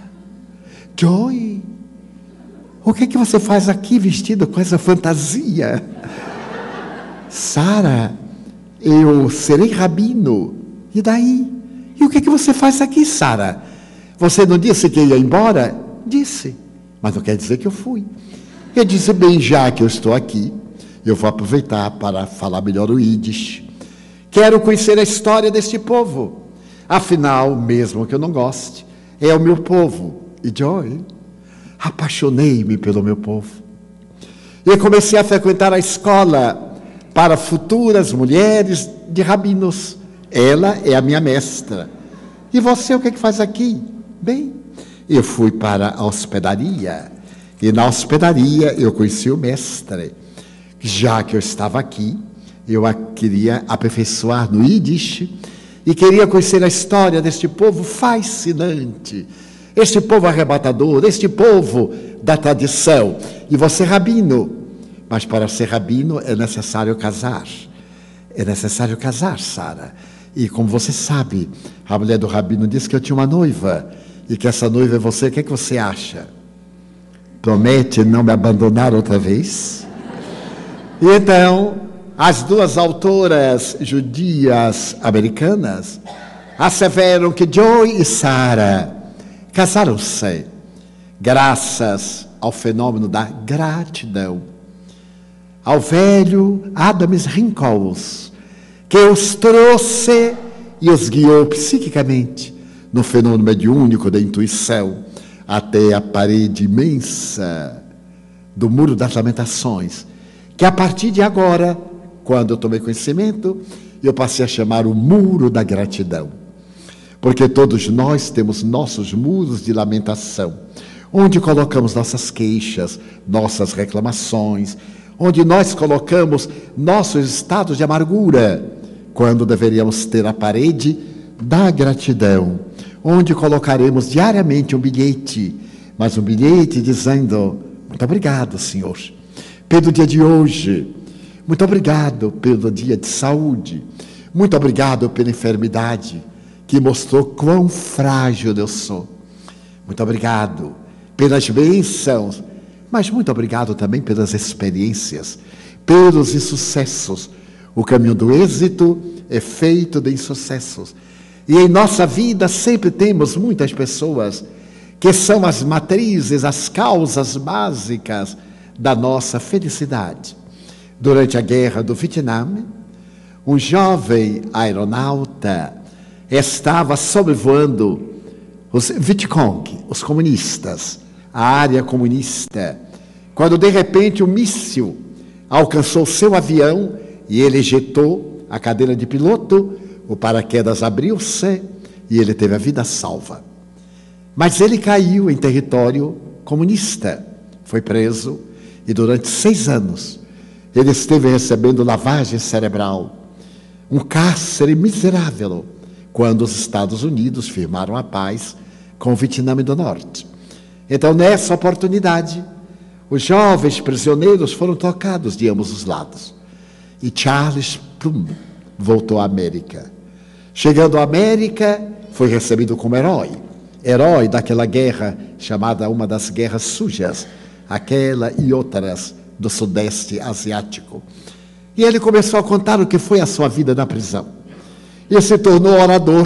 Joy, o que você faz aqui vestida com essa fantasia? Sara, eu serei rabino E daí? E o que você faz aqui, Sara? Você não disse que ia embora? Disse, mas não quer dizer que eu fui. Eu disse, bem, já que eu estou aqui, eu vou aproveitar para falar melhor o Yiddish. Quero conhecer a história deste povo. Afinal, mesmo que eu não goste, é o meu povo. E Joy, apaixonei-me pelo meu povo. E comecei a frequentar a escola para futuras mulheres de rabinos. Ela é a minha mestra. E você, o que faz aqui? Bem, eu fui para a hospedaria. E na hospedaria eu conheci o mestre. Já que eu estava aqui, eu queria aperfeiçoar no Yiddish e queria conhecer a história deste povo fascinante, este povo arrebatador, este povo da tradição. E você, rabino, mas para ser rabino é necessário casar. É necessário casar, Sara. E como você sabe, a mulher do rabino disse que eu tinha uma noiva e que essa noiva é você. O que você acha? Promete não me abandonar outra vez? E então, as duas autoras judias americanas asseveram que Joy e Sara casaram-se graças ao fenômeno da gratidão, ao velho Adams Rinkels, que os trouxe e os guiou psiquicamente no fenômeno mediúnico da intuição até a parede imensa do Muro das Lamentações, que a partir de agora, quando eu tomei conhecimento, eu passei a chamar o Muro da Gratidão. Porque todos nós temos nossos muros de lamentação, onde colocamos nossas queixas, nossas reclamações, onde nós colocamos nossos estados de amargura, quando deveríamos ter a parede da gratidão, onde colocaremos diariamente um bilhete, mas um bilhete dizendo, muito obrigado, Senhor, pelo dia de hoje, muito obrigado pelo dia de saúde, muito obrigado pela enfermidade, que mostrou quão frágil eu sou, muito obrigado pelas bênçãos, mas muito obrigado também pelas experiências, pelos insucessos. O caminho do êxito é feito de insucessos. E em nossa vida sempre temos muitas pessoas que são as matrizes, as causas básicas da nossa felicidade. Durante a guerra do Vietnã, um jovem aeronauta estava sobrevoando os Vietcong, os comunistas, a área comunista, quando de repente um míssil alcançou seu avião e ele ejetou a cadeira de piloto, o paraquedas abriu-se e ele teve a vida salva. Mas ele caiu em território comunista, foi preso e durante 6 anos ele esteve recebendo lavagem cerebral, um cárcere miserável, quando os Estados Unidos firmaram a paz com o Vietnã do Norte. Então, nessa oportunidade, os jovens prisioneiros foram trocados de ambos os lados. E Charles Plum voltou à América. Chegando à América, foi recebido como herói daquela guerra chamada uma das guerras sujas, aquela e outras do Sudeste Asiático. E ele começou a contar o que foi a sua vida na prisão. E se tornou orador,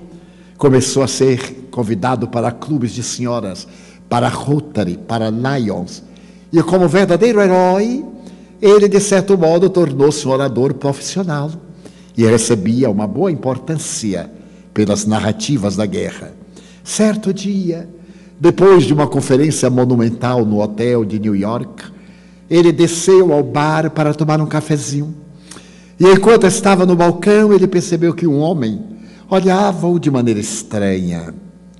começou a ser convidado para clubes de senhoras, para Rotary, para Lions. E como verdadeiro herói, ele, de certo modo, tornou-se um orador profissional e recebia uma boa importância pelas narrativas da guerra. Certo dia, depois de uma conferência monumental no hotel de New York, ele desceu ao bar para tomar um cafezinho. E enquanto estava no balcão, ele percebeu que um homem olhava-o de maneira estranha.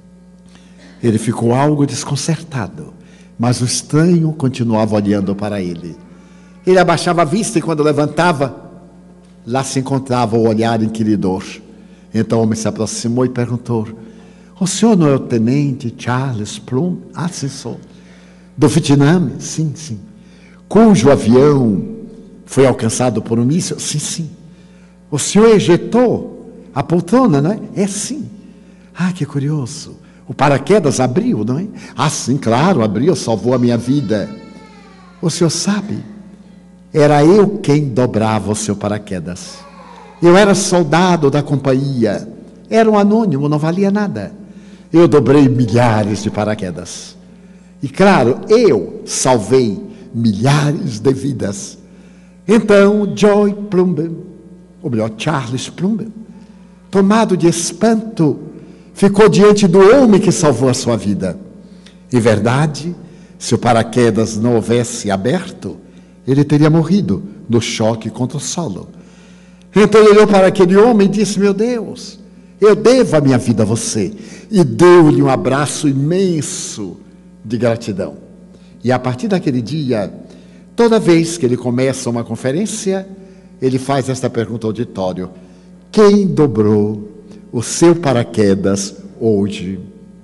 Ele ficou algo desconcertado, mas o estranho continuava olhando para ele. Ele abaixava a vista e quando levantava, lá se encontrava o olhar inquiridor. Então o homem se aproximou e perguntou, o senhor não é o tenente Charles Plum? Ah, sim, sou. Do Vietnã? Sim, sim. Cujo avião foi alcançado por um míssil? Sim, sim. O senhor ejetou a poltrona, não é? É, sim. Ah, que curioso. O paraquedas abriu, não é? Ah, sim, claro, abriu, salvou a minha vida. O senhor sabe, era eu quem dobrava o seu paraquedas. Eu era soldado da companhia Era um anônimo, não valia nada. Eu dobrei milhares de paraquedas. E claro, eu salvei milhares de vidas. Então, Joy Plumben, ou melhor, Charles Plumben, tomado de espanto, ficou diante do homem que salvou a sua vida. Em verdade, se o paraquedas não houvesse aberto, ele teria morrido no choque contra o solo. Então ele olhou para aquele homem e disse: meu Deus, eu devo a minha vida a você. E deu-lhe um abraço imenso de gratidão. E a partir daquele dia, toda vez que ele começa uma conferência, ele faz esta pergunta ao auditório: quem dobrou o seu paraquedas hoje?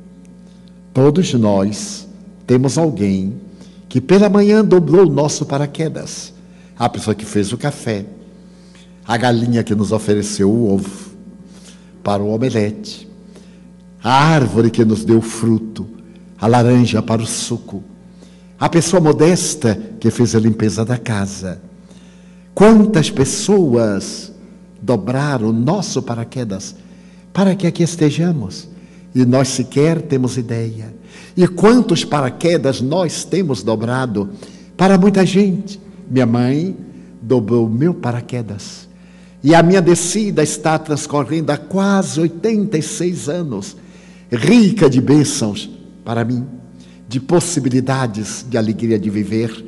Todos nós temos alguém que pela manhã dobrou o nosso paraquedas. A pessoa que fez o café, a galinha que nos ofereceu o ovo para o omelete, a árvore que nos deu o fruto, a laranja para o suco, a pessoa modesta que fez a limpeza da casa. Quantas pessoas dobraram o nosso paraquedas para que aqui estejamos e nós sequer temos ideia. E quantos paraquedas nós temos dobrado para muita gente. Minha mãe dobrou o meu paraquedas e a minha descida está transcorrendo há quase 86 anos, rica de bênçãos para mim, de possibilidades de alegria de viver.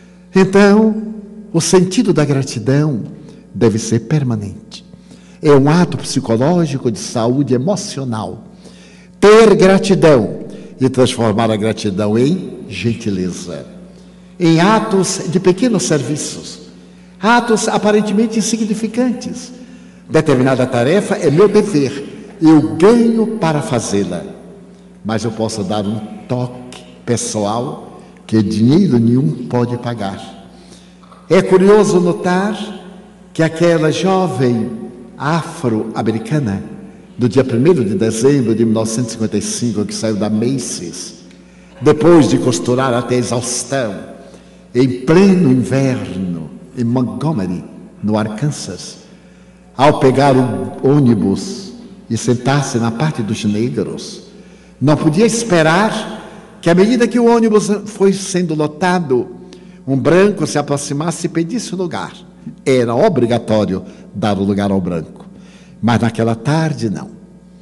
Então, o sentido da gratidão deve ser permanente. É um ato psicológico de saúde emocional. Ter gratidão e transformar a gratidão em gentileza, em atos de pequenos serviços, atos aparentemente insignificantes. Determinada tarefa é meu dever, eu ganho para fazê-la, mas eu posso dar um toque pessoal que dinheiro nenhum pode pagar. É curioso notar que aquela jovem afro-americana, do dia 1º de dezembro de 1955, que saiu da Macy's, depois de costurar até exaustão, em pleno inverno, em Montgomery, no Arkansas, ao pegar o ônibus e sentar-se na parte dos negros, não podia esperar que, à medida que o ônibus foi sendo lotado, um branco se aproximasse e pedisse o lugar. Era obrigatório dar o lugar ao branco. Mas naquela tarde, não.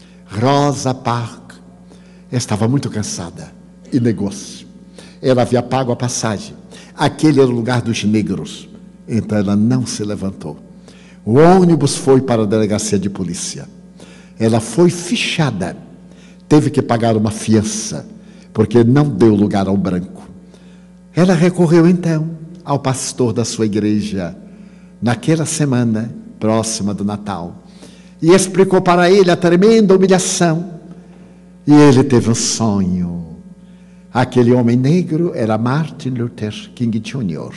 Rosa Parks estava muito cansada e negou-se. Ela havia pago a passagem. Aquele era o lugar dos negros. Então ela não se levantou. O ônibus foi para a delegacia de polícia. Ela foi fichada. Teve que pagar uma fiança, porque não deu lugar ao branco. Ela recorreu então ao pastor da sua igreja, naquela semana próxima do Natal, e explicou para ele a tremenda humilhação. E ele teve um sonho. Aquele homem negro era Martin Luther King Jr.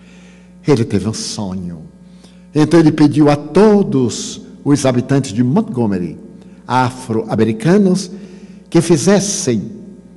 Ele teve um sonho. Então ele pediu a todos os habitantes de Montgomery, afro-americanos, que fizessem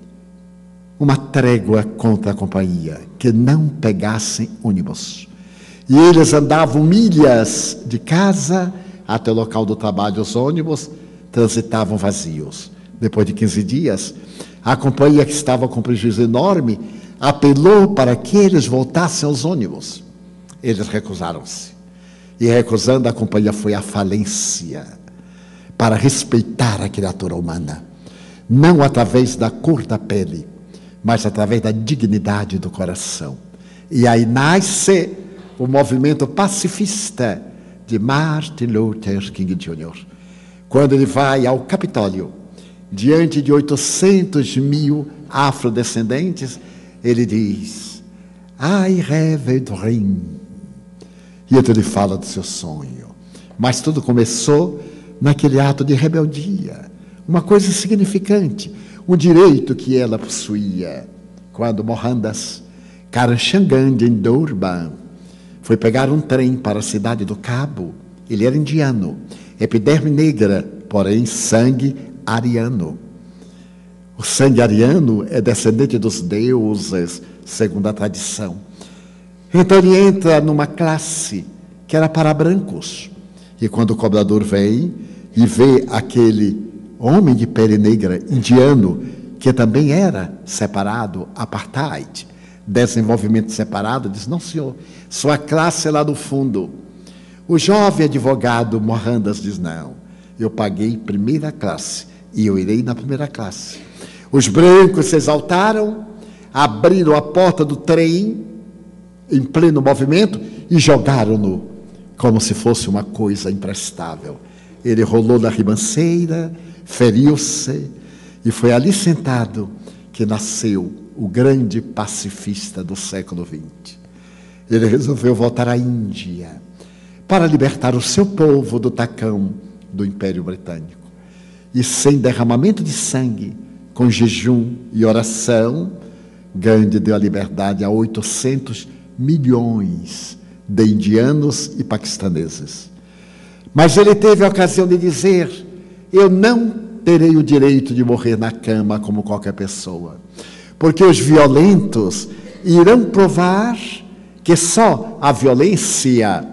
uma trégua contra a companhia, que não pegassem ônibus. E eles andavam milhas de casa até o local do trabalho. Os ônibus transitavam vazios. Depois de 15 dias, a companhia, que estava com prejuízo enorme, apelou para que eles voltassem aos ônibus. Eles recusaram-se. E recusando, a companhia foi à falência, para respeitar a criatura humana, não através da cor da pele, mas através da dignidade do coração. E aí nasce o movimento pacifista de Martin Luther King Jr. Quando ele vai ao Capitólio, diante de 800 mil afrodescendentes, ele diz: I have a dream. E então ele fala do seu sonho. Mas tudo começou naquele ato de rebeldia, uma coisa insignificante, um direito que ela possuía. Quando Mohandas Karamchand, em Durban, foi pegar um trem para a cidade do Cabo, ele era indiano, epiderme negra, porém sangue ariano. O sangue ariano é descendente dos deuses, segundo a tradição. Então ele entra numa classe que era para brancos. E quando o cobrador vem e vê aquele homem de pele negra, indiano, que também era separado, apartheid, desenvolvimento separado, diz: não, senhor, sua classe é lá do fundo. O jovem advogado Mohandas diz: não, eu paguei primeira classe e eu irei na primeira classe. Os brancos se exaltaram, abriram a porta do trem em pleno movimento e jogaram-no como se fosse uma coisa imprestável. Ele rolou na ribanceira, feriu-se, e foi ali sentado que nasceu o grande pacifista do século XX. Ele resolveu voltar à Índia para libertar o seu povo do tacão do Império Britânico. E sem derramamento de sangue, com jejum e oração, Gandhi deu a liberdade a 800 milhões de indianos e paquistaneses. Mas ele teve a ocasião de dizer: eu não terei o direito de morrer na cama como qualquer pessoa, porque os violentos irão provar que só a violência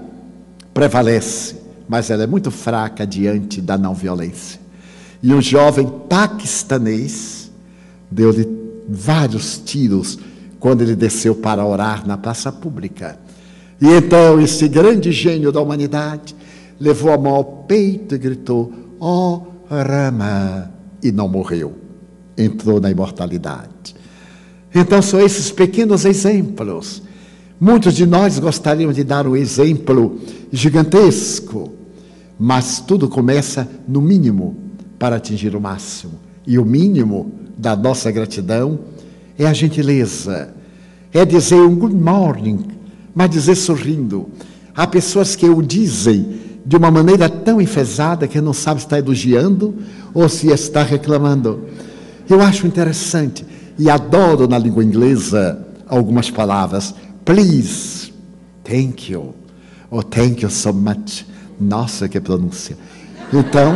prevalece, mas ela é muito fraca diante da não violência. E um jovem paquistanês deu-lhe vários tiros quando ele desceu para orar na praça pública. E então esse grande gênio da humanidade levou a mão ao peito e gritou: ó Rama, e não morreu, entrou na imortalidade. Então são esses pequenos exemplos. Muitos de nós gostariam de dar um exemplo gigantesco, mas tudo começa no mínimo para atingir o máximo. E o mínimo da nossa gratidão é a gentileza, é dizer um good morning, mas dizer sorrindo. Há pessoas que o dizem de uma maneira tão enfesada que não sabe se está elogiando ou se está reclamando. Eu acho interessante e adoro na língua inglesa algumas palavras. Please, thank you, or thank you so much. Nossa, que pronúncia. Então,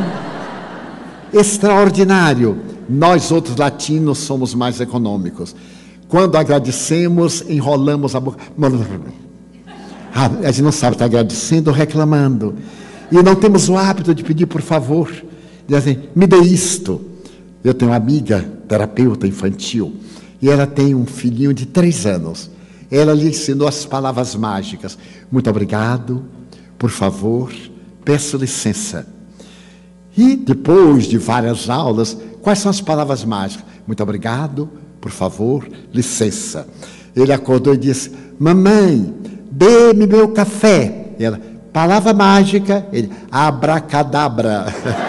extraordinário. Nós outros latinos somos mais econômicos. Quando agradecemos, enrolamos a boca. A gente não sabe se está agradecendo ou reclamando. E não temos o hábito de pedir por favor. De assim, me dê isto. Eu tenho uma amiga, terapeuta infantil, e ela tem um filhinho de 3 anos. Ela lhe ensinou as palavras mágicas. Muito obrigado, por favor, peço licença. E depois de várias aulas, quais são as palavras mágicas? Muito obrigado, por favor, licença. Ele acordou e disse: mamãe, dê-me meu café. E ela: palavra mágica. Ele: abracadabra.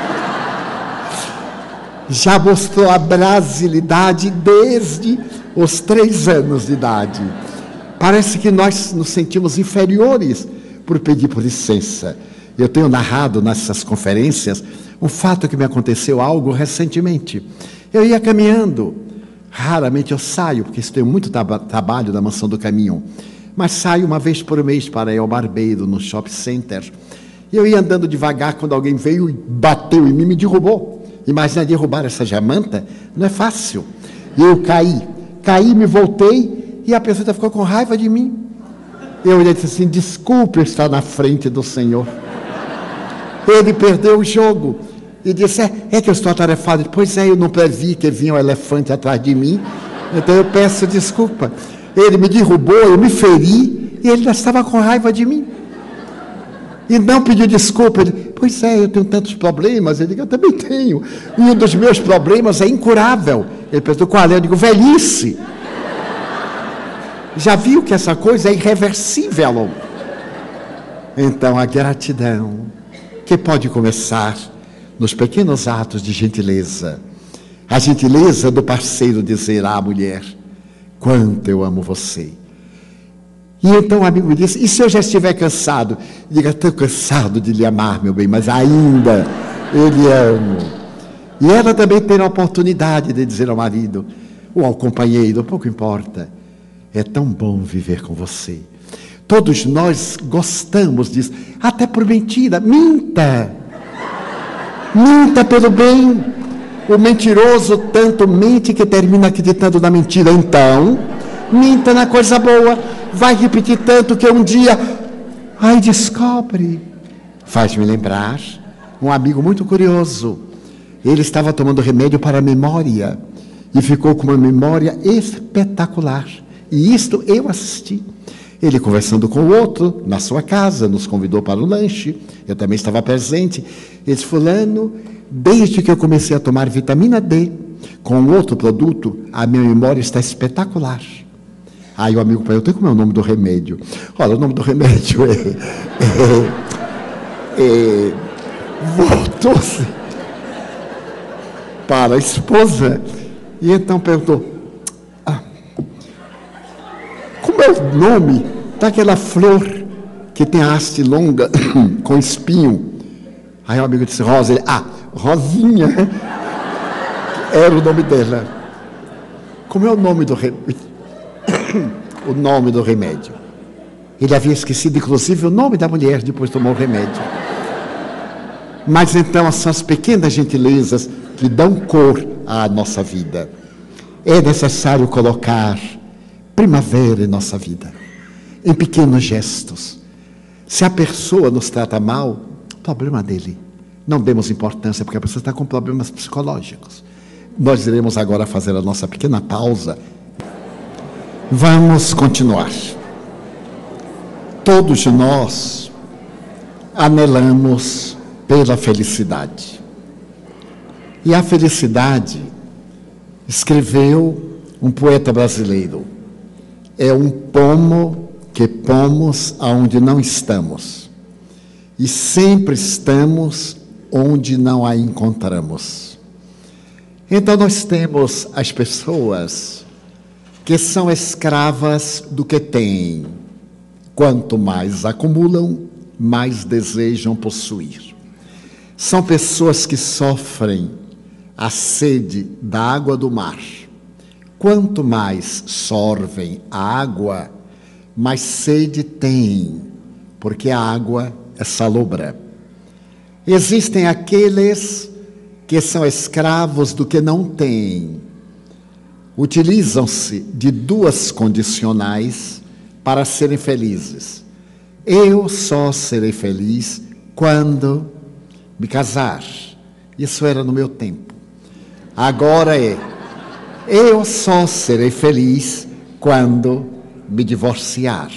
Já mostrou a brasilidade desde os 3 anos de idade. Parece que nós nos sentimos inferiores por pedir por licença. Eu tenho narrado nessas conferências um fato que me aconteceu algo recentemente. Eu ia caminhando, raramente eu saio, porque isso tem muito trabalho na Mansão do Caminho, mas saio uma vez por mês para ir ao barbeiro, no shopping center. E eu ia andando devagar quando alguém veio e bateu em mim e me derrubou. Imagina derrubar essa jamanta, não é fácil. E eu caí, me voltei e a pessoa ficou com raiva de mim. Eu olhei e disse assim: desculpe estar na frente do Senhor. Ele perdeu o jogo e disse: é que eu estou atarefado. Pois é, eu não previ que vinha um elefante atrás de mim, então eu peço desculpa. Ele me derrubou, eu me feri e ele ainda estava com raiva de mim. E não pediu desculpa. Ele: pois é, eu tenho tantos problemas. Eu digo: eu também tenho. E um dos meus problemas é incurável. Ele perguntou: qual é? Eu digo: velhice. Já viu que essa coisa é irreversível? Então, a gratidão, que pode começar nos pequenos atos de gentileza. A gentileza do parceiro dizer à mulher: quanto eu amo você. E então o amigo me disse: e se eu já estiver cansado? Diga: estou cansado de lhe amar, meu bem, mas ainda eu lhe amo. E ela também tem a oportunidade de dizer ao marido ou ao companheiro, pouco importa, é tão bom viver com você. Todos nós gostamos disso, até por mentira. Minta pelo bem. O mentiroso tanto mente que termina acreditando na mentira. Então, minta na coisa boa. Vai repetir tanto que um dia, ai, descobre. Faz-me lembrar um amigo muito curioso. Ele estava tomando remédio para a memória e ficou com uma memória espetacular. E isto eu assisti. Ele conversando com o outro, na sua casa, nos convidou para o lanche. Eu também estava presente. Ele disse: fulano, desde que eu comecei a tomar vitamina D com outro produto, a minha memória está espetacular. Aí o amigo perguntou: como é o nome do remédio? Olha, o nome do remédio voltou-se para a esposa e então perguntou: como é o nome daquela flor que tem a haste longa com espinho? Aí o amigo disse: Rosa. Ele: Rosinha. Era o nome dela. Como é o nome do remédio? O nome do remédio. Ele havia esquecido, inclusive, o nome da mulher depois tomou o remédio. Mas então são as pequenas gentilezas que dão cor à nossa vida. É necessário colocar primavera em nossa vida, em pequenos gestos. Se a pessoa nos trata mal, problema dele. Não demos importância, porque a pessoa está com problemas psicológicos. Nós iremos agora fazer a nossa pequena pausa. Vamos continuar. Todos nós anelamos pela felicidade. E a felicidade, escreveu um poeta brasileiro, é um pomo que pomos aonde não estamos, e sempre estamos onde não a encontramos. Então nós temos as pessoas que são escravas do que têm. Quanto mais acumulam, mais desejam possuir. São pessoas que sofrem a sede da água do mar. Quanto mais sorvem a água, mais sede têm, porque a água é salobra. Existem aqueles que são escravos do que não têm. Utilizam-se de duas condicionais para serem felizes. Eu só serei feliz quando me casar. Isso era no meu tempo. Agora eu só serei feliz quando me divorciar.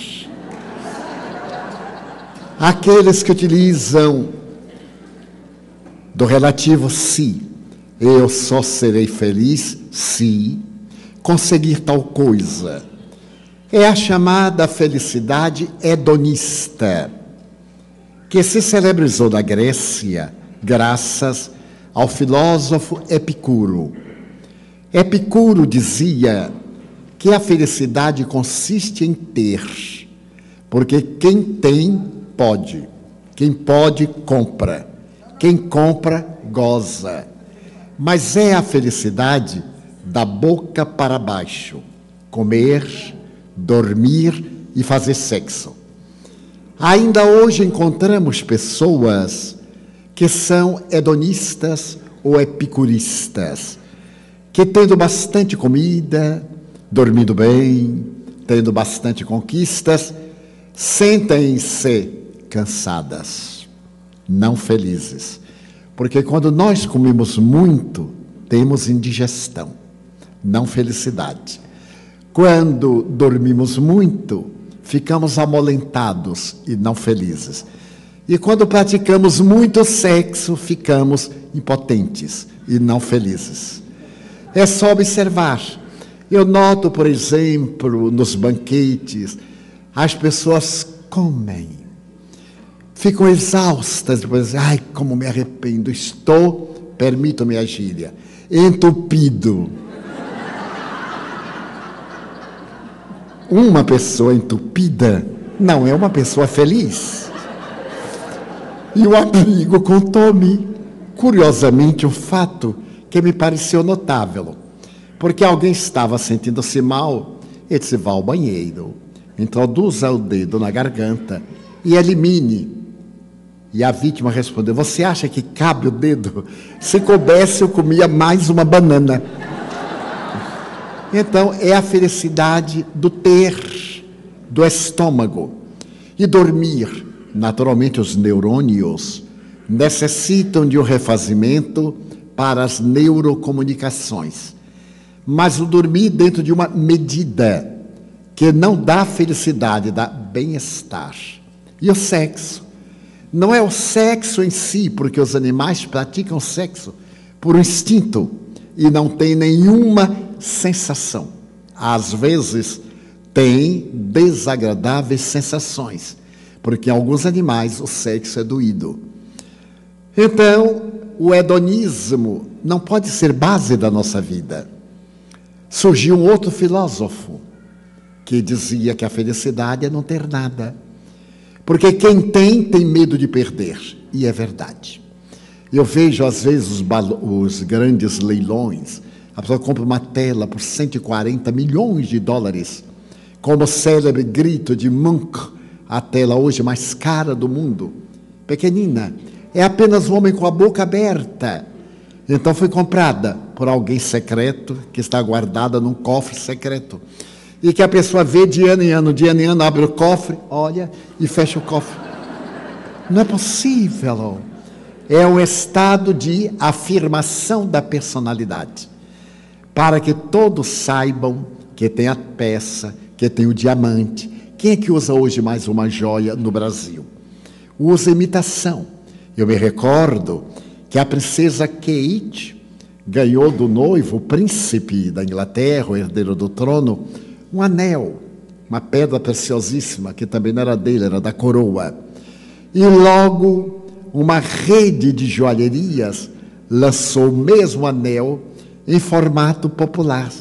Aqueles que utilizam do relativo se, eu só serei feliz se conseguir tal coisa. É a chamada felicidade hedonista, que se celebrizou na Grécia graças ao filósofo Epicuro. Epicuro dizia que a felicidade consiste em ter, porque quem tem, pode. Quem pode, compra. Quem compra, goza. Mas é a felicidade da boca para baixo. Comer, dormir e fazer sexo. Ainda hoje encontramos pessoas que são hedonistas ou epicuristas, que tendo bastante comida, dormindo bem, tendo bastante conquistas, sentem-se cansadas, não felizes. Porque quando nós comemos muito, temos indigestão, não felicidade. Quando dormimos muito, ficamos amolentados e não felizes. E quando praticamos muito sexo, ficamos impotentes e não felizes. É só observar. Eu noto, por exemplo, nos banquetes, as pessoas comem, ficam exaustas, depois, ai, como me arrependo, estou, permitam-me a gíria, entupido. Uma pessoa entupida não é uma pessoa feliz. E o amigo contou-me, curiosamente, um fato que me pareceu notável. Porque alguém estava sentindo-se mal, ele disse: vá ao banheiro, introduza o dedo na garganta e elimine. E a vítima respondeu: você acha que cabe o dedo? Se coubesse, eu comia mais uma banana. Então, é a felicidade do ter, do estômago. E dormir, naturalmente, os neurônios necessitam de um refazimento para as neurocomunicações. Mas o dormir dentro de uma medida que não dá felicidade, dá bem-estar. E o sexo? Não é o sexo em si, porque os animais praticam sexo por instinto e não tem nenhuma sensação. Às vezes, tem desagradáveis sensações, porque em alguns animais o sexo é doído. Então, o hedonismo não pode ser base da nossa vida. Surgiu um outro filósofo que dizia que a felicidade é não ter nada. Porque quem tem medo de perder. E é verdade. Eu vejo, às vezes, os grandes leilões. A pessoa compra uma tela por 140 milhões de dólares. Como o célebre grito de Munch, a tela hoje mais cara do mundo. Pequenina. É apenas um homem com a boca aberta. Então foi comprada por alguém secreto, que está guardada num cofre secreto. E que a pessoa vê de ano em ano, abre o cofre, olha e fecha o cofre. Não é possível. É um estado de afirmação da personalidade. Para que todos saibam que tem a peça, que tem o diamante. Quem é que usa hoje mais uma joia no Brasil? Usa imitação. Eu me recordo que a princesa Kate ganhou do noivo, o príncipe da Inglaterra, o herdeiro do trono, um anel, uma pedra preciosíssima, que também não era dele, era da coroa. E logo uma rede de joalherias lançou o mesmo anel em formato popular,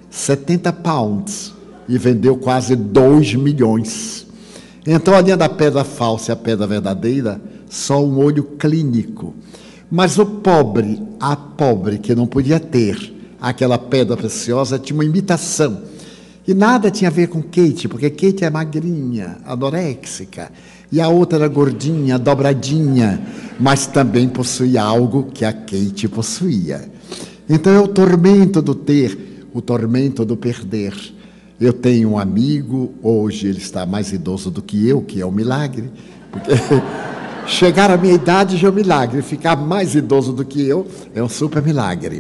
70 pounds, e vendeu quase 2 milhões. Então, além da pedra falsa e a pedra verdadeira, só um olho clínico. Mas o pobre, a pobre que não podia ter aquela pedra preciosa, tinha uma imitação. E nada tinha a ver com Kate, porque Kate é magrinha, anoréxica, e a outra era gordinha, dobradinha, mas também possuía algo que a Kate possuía. Então é o tormento do ter, o tormento do perder. Eu tenho um amigo, hoje ele está mais idoso do que eu, que é um milagre, porque chegar à minha idade já é um milagre, ficar mais idoso do que eu é um super milagre.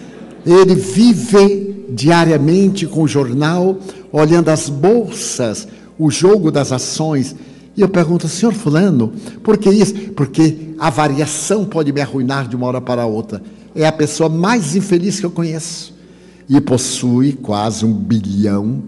Ele vive diariamente com o jornal, olhando as bolsas, o jogo das ações. E eu pergunto, senhor fulano, por que isso? Porque a variação pode me arruinar de uma hora para outra. É a pessoa mais infeliz que eu conheço. E possui quase $1 bilhão.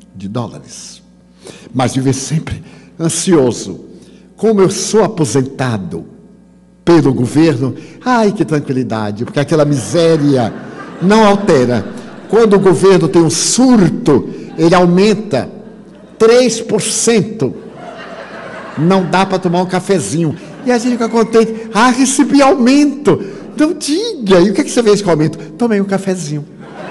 Mas vive sempre ansioso. Como eu sou aposentado pelo governo, ai que tranquilidade, porque aquela miséria não altera. Quando o governo tem um surto, ele aumenta 3%. Não dá para tomar um cafezinho. E a gente fica contente. Ah, recebi aumento. Então diga. E o que você fez com o aumento? Tomei um cafezinho.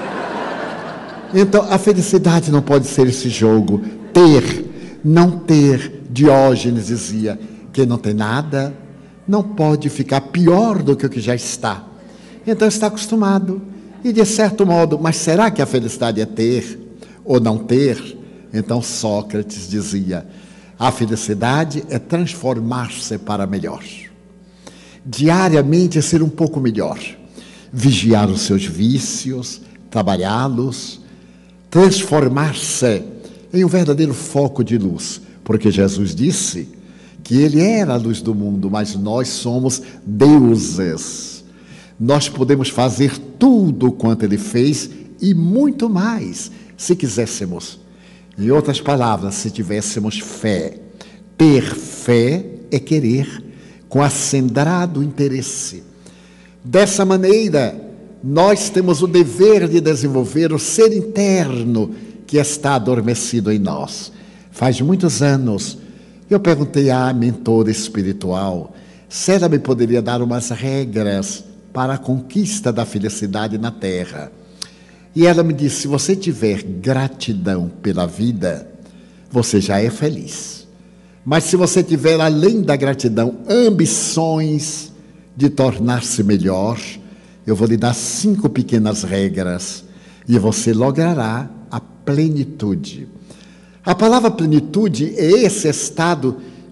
Então a felicidade não pode ser esse jogo. Ter, não ter. Diógenes dizia, quem não tem nada, não pode ficar pior do que o que já está. Então está acostumado. E de certo modo, mas será que a felicidade é ter ou não ter? Então Sócrates dizia, a felicidade é transformar-se para melhor. Diariamente é ser um pouco melhor. Vigiar os seus vícios, trabalhá-los, transformar-se em um verdadeiro foco de luz. Porque Jesus disse que ele era a luz do mundo, mas nós somos deuses. Nós podemos fazer tudo quanto ele fez e muito mais, se quiséssemos. Em outras palavras, se tivéssemos fé. Ter fé é querer, com acendrado interesse. Dessa maneira, nós temos o dever de desenvolver o ser interno que está adormecido em nós. Faz muitos anos, eu perguntei à mentora espiritual se ela me poderia dar umas regras para a conquista da felicidade na Terra. E ela me disse, se você tiver gratidão pela vida, você já é feliz. Mas se você tiver, além da gratidão, ambições de tornar-se melhor, eu vou lhe dar 5 pequenas regras e você logrará a plenitude. A palavra plenitude é esse estado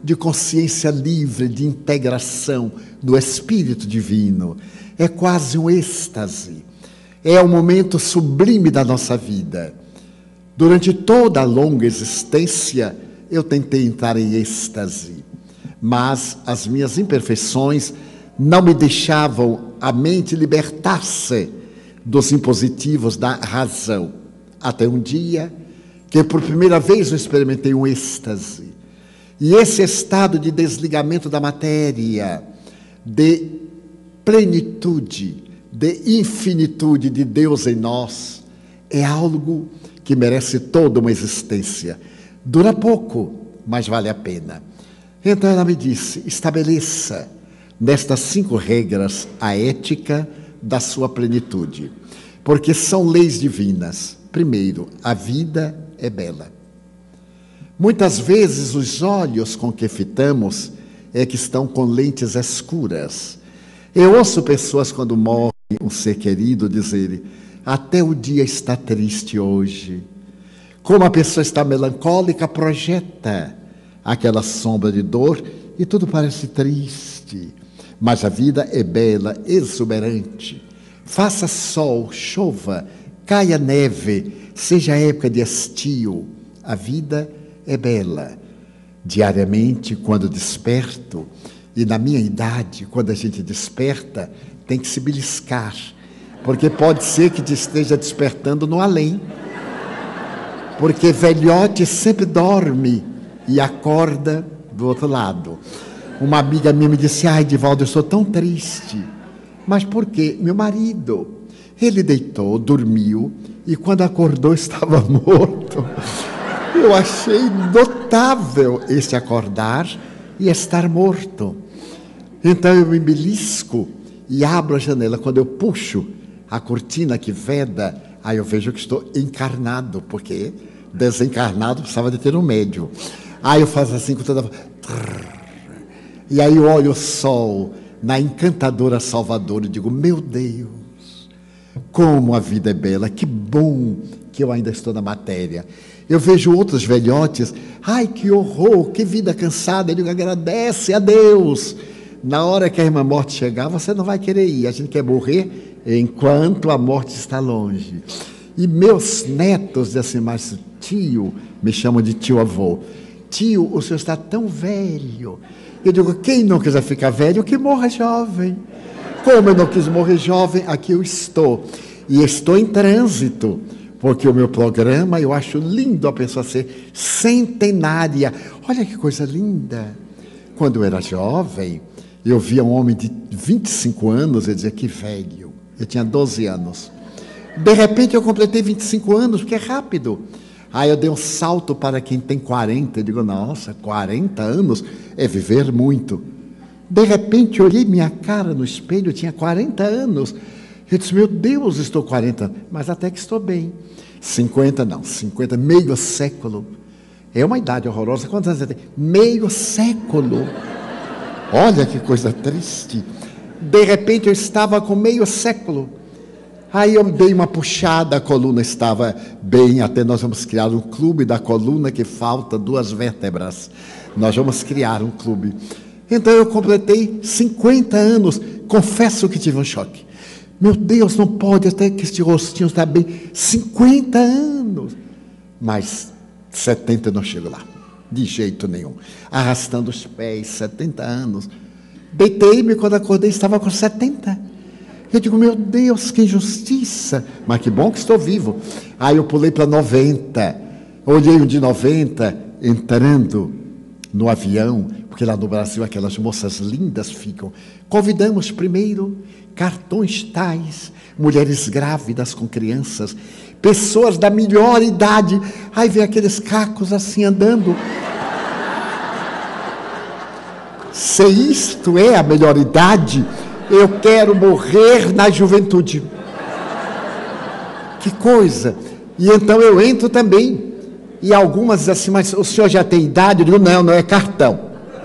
de consciência livre, de integração no Espírito Divino. É quase um êxtase. É o momento sublime da nossa vida. Durante toda a longa existência, eu tentei entrar em êxtase, mas as minhas imperfeições não me deixavam a mente libertar-se dos impositivos da razão. Até um dia que por primeira vez eu experimentei um êxtase. E esse estado de desligamento da matéria, de plenitude, de infinitude de Deus em nós, é algo que merece toda uma existência. Dura pouco, mas vale a pena. Então ela me disse: estabeleça nestas 5 regras a ética da sua plenitude, porque são leis divinas. Primeiro, a vida é bela. Muitas vezes os olhos com que fitamos é que estão com lentes escuras. Eu ouço pessoas, quando morre um ser querido, dizerem: até o dia está triste hoje. Como a pessoa está melancólica, projeta aquela sombra de dor e tudo parece triste. Mas a vida é bela, exuberante. Faça sol, chova, caia neve, seja época de estio, a vida é bela. Diariamente, quando desperto, e na minha idade, quando a gente desperta, tem que se beliscar, porque pode ser que te esteja despertando no além. Porque velhote sempre dorme e acorda do outro lado. Uma amiga minha me disse: ai, Divaldo, eu sou tão triste. Mas por quê? Meu marido, ele deitou, dormiu, e quando acordou estava morto. Eu achei notável esse acordar e estar morto. Então eu me belisco e abro a janela. Quando eu puxo a cortina que veda, aí eu vejo que estou encarnado, porque desencarnado precisava de ter um médium. Aí eu faço assim com toda... E aí eu olho o sol na encantadora Salvador e digo: meu Deus, como a vida é bela, que bom que eu ainda estou na matéria. Eu vejo outros velhotes: ai, que horror, que vida cansada. Eu digo: agradece a Deus. Na hora que a irmã morte chegar, você não vai querer ir. A gente quer morrer enquanto a morte está longe. E meus netos dizem assim: mas tio, me chamam de tio-avô, tio, o senhor está tão velho. Eu digo: quem não quiser ficar velho, que morra jovem. Como eu não quis morrer jovem, aqui eu estou. E estou em trânsito, porque o meu programa, eu acho lindo a pessoa ser centenária. Olha que coisa linda. Quando eu era jovem, eu via um homem de 25 anos e dizia: que velho. Eu tinha 12 anos. De repente eu completei 25 anos, porque é rápido. Aí eu dei um salto para quem tem 40. Eu digo: nossa, 40 anos é viver muito. De repente eu olhei minha cara no espelho, eu tinha 40 anos. Eu disse: meu Deus, estou 40 anos, mas até que estou bem. 50 não, 50, meio século. É uma idade horrorosa. Quantos anos você tem? Meio século. Olha que coisa triste. De repente eu estava com meio século. Aí eu dei uma puxada, a coluna estava bem, até nós vamos criar um clube da coluna que falta 2 vértebras. Nós vamos criar um clube. Então eu completei 50 anos. Confesso que tive um choque. Meu Deus, não pode, até que este rostinho está bem. 50 anos. Mas 70 eu não chego lá, de jeito nenhum. Arrastando os pés, 70 anos. Deitei-me, quando acordei estava com 70. Eu digo: meu Deus, que injustiça. Mas que bom que estou vivo. Aí eu pulei para 90. Olhei um de 90, entrando no avião, porque lá no Brasil aquelas moças lindas ficam. Convidamos primeiro cartões tais, mulheres grávidas com crianças, pessoas da melhor idade. Aí vem aqueles cacos assim andando. Se isto é a melhor idade, eu quero morrer na juventude. Que coisa. E então eu entro também. E algumas dizem assim: mas o senhor já tem idade? Eu digo: não, não é cartão.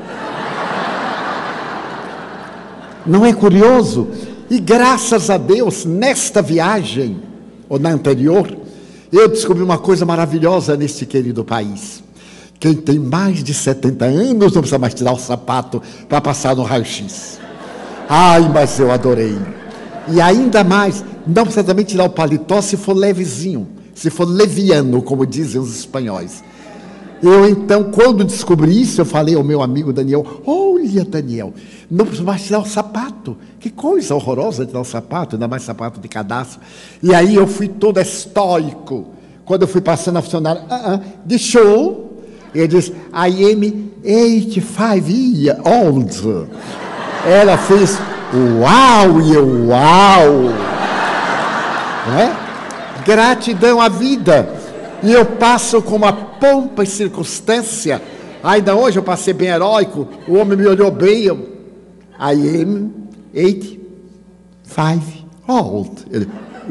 Não é curioso? E graças a Deus, nesta viagem, ou na anterior, eu descobri uma coisa maravilhosa neste querido país. Quem tem mais de 70 anos não precisa mais tirar o sapato para passar no raio-x. Ai, mas eu adorei. E ainda mais, não precisa também tirar o paletó se for levezinho, se for leviano, como dizem os espanhóis. Eu, então, quando descobri isso, eu falei ao meu amigo Daniel, olha, Daniel, não precisa mais tirar o sapato. Que coisa horrorosa tirar o sapato, ainda mais sapato de cadastro. E aí eu fui todo estoico. Quando eu fui passando a funcionária, de show, ele disse, I am 85 years old. Ela fez, uau, e eu, uau. Não é? Gratidão à vida. E eu passo com uma pompa e circunstância. Ainda hoje eu passei bem heróico. O homem me olhou bem. Eu, I am 85 old. Ele,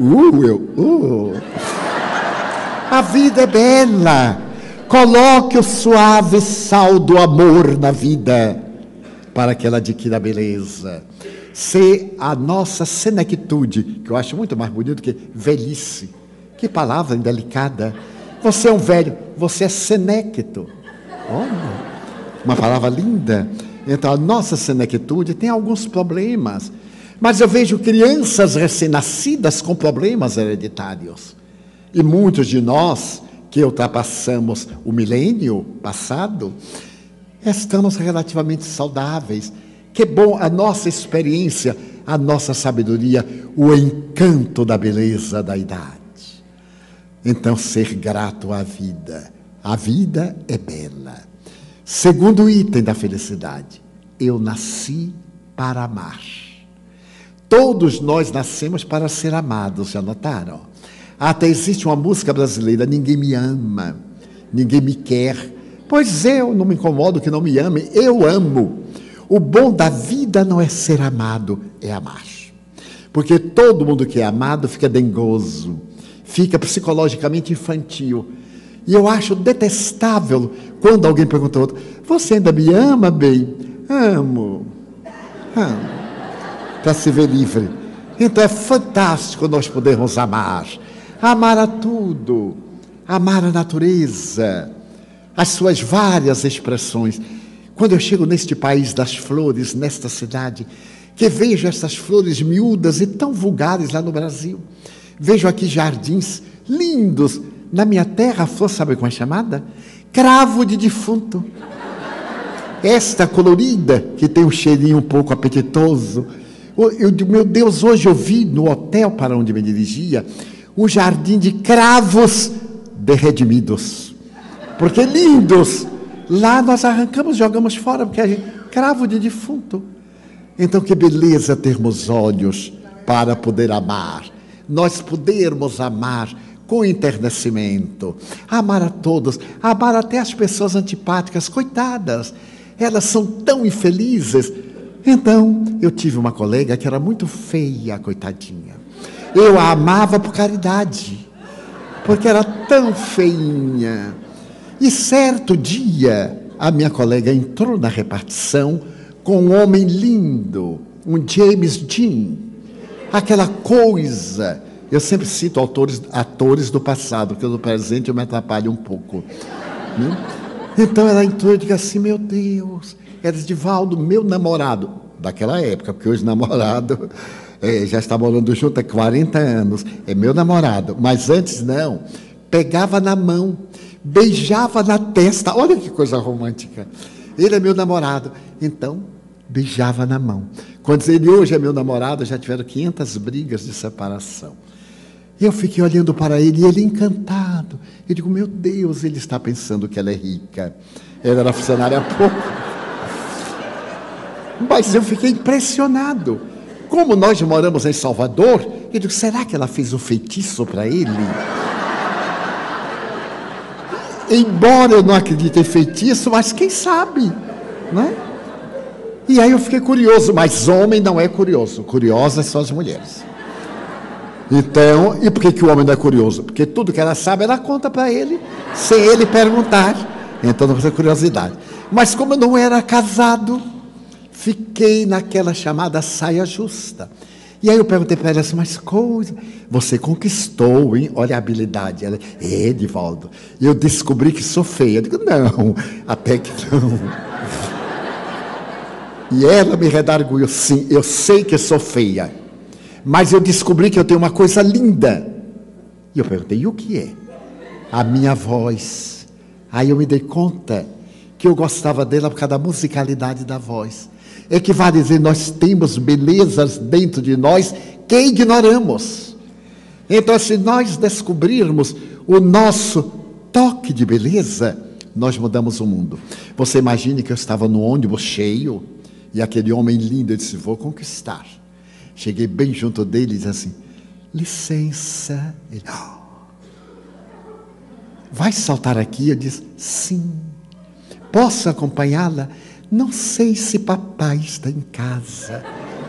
A vida é bela. Coloque o suave sal do amor na vida, para que ela adquira beleza. Se a nossa senectude, que eu acho muito mais bonito que velhice. Que palavra indelicada. Você é um velho, você é senecto. Olha, uma palavra linda. Então, a nossa senectude tem alguns problemas. Mas eu vejo crianças recém-nascidas com problemas hereditários. E muitos de nós, que ultrapassamos o milênio passado, estamos relativamente saudáveis. Que bom a nossa experiência, a nossa sabedoria, o encanto da beleza da idade. Então, ser grato à vida. A vida é bela. Segundo item da felicidade, eu nasci para amar. Todos nós nascemos para ser amados, já notaram? Até existe uma música brasileira, ninguém me ama, ninguém me quer. Pois eu não me incomodo que não me amem, eu amo. O bom da vida não é ser amado, é amar. Porque todo mundo que é amado fica dengoso, fica psicologicamente infantil. E eu acho detestável quando alguém pergunta ao outro, você ainda me ama, bem? Amo. Para se ver livre. Então é fantástico nós podermos amar. Amar a tudo. Amar a natureza. As suas várias expressões. Quando eu chego neste país das flores, nesta cidade, que vejo essas flores miúdas e tão vulgares lá no Brasil. Vejo aqui jardins lindos. Na minha terra, a flor, sabe como é chamada? Cravo de defunto. Esta colorida, que tem um cheirinho um pouco apetitoso. Eu digo, meu Deus, hoje eu vi no hotel para onde me dirigia, um jardim de cravos de redimidos. Porque lindos. Lá nós arrancamos, jogamos fora, porque a gente, cravo de defunto. Então, que beleza termos olhos para poder amar. Nós podermos amar com enternecimento, amar a todos, amar até as pessoas antipáticas, coitadas, elas são tão infelizes. Então, eu tive uma colega que era muito feia, coitadinha. Eu a amava por caridade, porque era tão feinha. E certo dia, a minha colega entrou na repartição com um homem lindo, um James Dean, aquela coisa. Eu sempre cito atores do passado, porque no presente eu me atrapalho um pouco. Né? Então ela entrou e disse assim, meu Deus, era Edivaldo, meu namorado, daquela época, porque hoje namorado já está morando junto há 40 anos, é meu namorado, mas antes não, pegava na mão, beijava na testa, olha que coisa romântica, ele é meu namorado, então beijava na mão. Quando ele hoje é meu namorado, já tiveram 500 brigas de separação. E eu fiquei olhando para ele, e ele encantado. Eu digo, meu Deus, ele está pensando que ela é rica. Ela era funcionária há pouco. Mas eu fiquei impressionado. Como nós moramos em Salvador, eu digo, será que ela fez um feitiço para ele? Embora eu não acredite em feitiço, mas quem sabe, né? E aí eu fiquei curioso, mas homem não é curioso. Curiosas são as mulheres. Então, e por que o homem não é curioso? Porque tudo que ela sabe, ela conta para ele, sem ele perguntar. Então não precisa curiosidade. Mas como eu não era casado, fiquei naquela chamada saia justa. E aí eu perguntei para ela assim, mas coisa, você conquistou, hein? Olha a habilidade. Ela, Divaldo, eu descobri que sou feia. Eu digo, não, até que não. E ela me redarguiu, sim, eu sei que sou feia, mas eu descobri que eu tenho uma coisa linda. E eu perguntei, e o que é? A minha voz. Aí eu me dei conta que eu gostava dela por causa da musicalidade da voz. É que vai dizer, nós temos belezas dentro de nós que ignoramos. Então, se nós descobrirmos o nosso toque de beleza, nós mudamos o mundo. Você imagine que eu estava no ônibus cheio, e aquele homem lindo, eu disse, vou conquistar. Cheguei bem junto dele e disse assim, licença. Ele, vai saltar aqui? Eu disse, sim. Posso acompanhá-la? Não sei se papai está em casa.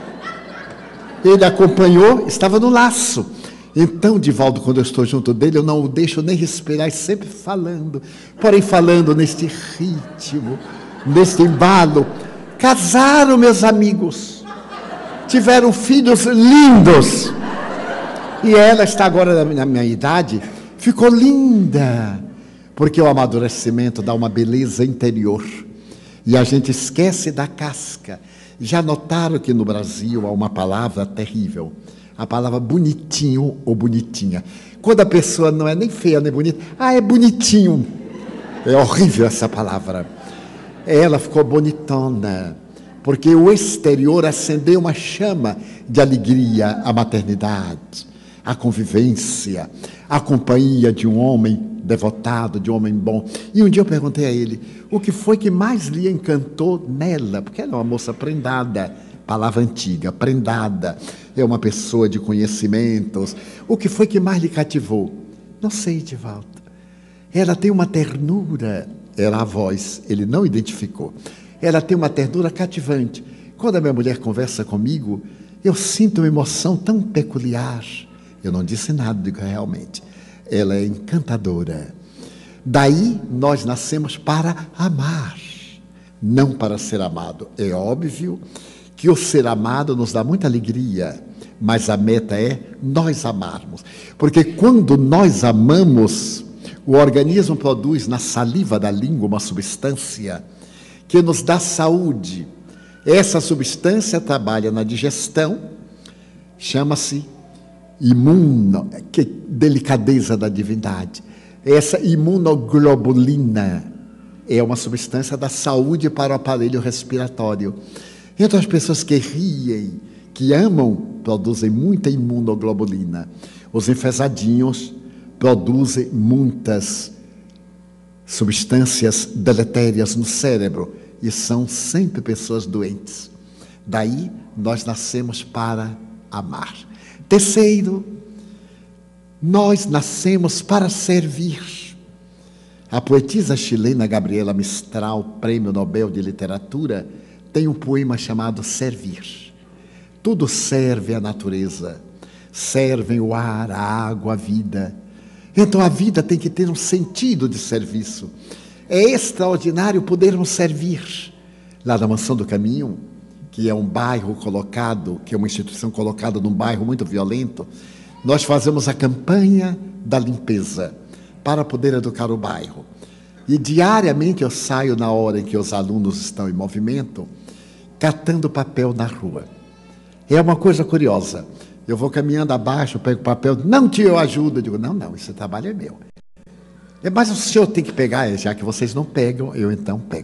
Ele acompanhou, estava no laço. Então, Divaldo, quando eu estou junto dele, eu não o deixo nem respirar, sempre falando. Porém, falando neste ritmo, neste embalo. Casaram, meus amigos. Tiveram filhos lindos. E ela está agora na minha idade, ficou linda. Porque o amadurecimento dá uma beleza interior. E a gente esquece da casca. Já notaram que no Brasil há uma palavra terrível? A palavra bonitinho ou bonitinha. Quando a pessoa não é nem feia nem bonita, é bonitinho. É horrível essa palavra. Ela ficou bonitona, porque o exterior acendeu uma chama de alegria, a maternidade, a convivência, a companhia de um homem devotado, de um homem bom. E um dia eu perguntei a ele, o que foi que mais lhe encantou nela? Porque ela é uma moça prendada, palavra antiga, prendada, é uma pessoa de conhecimentos. O que foi que mais lhe cativou? Não sei, Divaldo. Ela tem uma ternura, era a voz, ele não identificou. Ela tem uma ternura cativante. Quando a minha mulher conversa comigo, eu sinto uma emoção tão peculiar. Eu não disse nada, digo realmente. Ela é encantadora. Daí nós nascemos para amar, não para ser amado. É óbvio que o ser amado nos dá muita alegria, mas a meta é nós amarmos. Porque quando nós amamos, o organismo produz na saliva da língua uma substância que nos dá saúde. Essa substância trabalha na digestão, chama-se que delicadeza da divindade. Essa imunoglobulina é uma substância da saúde para o aparelho respiratório. Então as pessoas que riem, que amam, produzem muita imunoglobulina. Os enfesadinhos produzem muitas substâncias deletérias no cérebro e são sempre pessoas doentes. Daí nós nascemos para amar. Terceiro, nós nascemos para servir. A poetisa chilena Gabriela Mistral, Prêmio Nobel de Literatura, tem um poema chamado Servir. Tudo serve à natureza, servem o ar, a água, a vida. Então a vida tem que ter um sentido de serviço. É extraordinário podermos servir. Lá na Mansão do Caminho, que é um bairro colocado, que é uma instituição colocada num bairro muito violento, nós fazemos a campanha da limpeza para poder educar o bairro. E diariamente eu saio na hora em que os alunos estão em movimento, catando papel na rua. É uma coisa curiosa. Eu vou caminhando abaixo, pego papel, não tio, eu ajudo. Eu digo, não, esse trabalho é meu. Mas o senhor tem que pegar, já que vocês não pegam, eu então pego.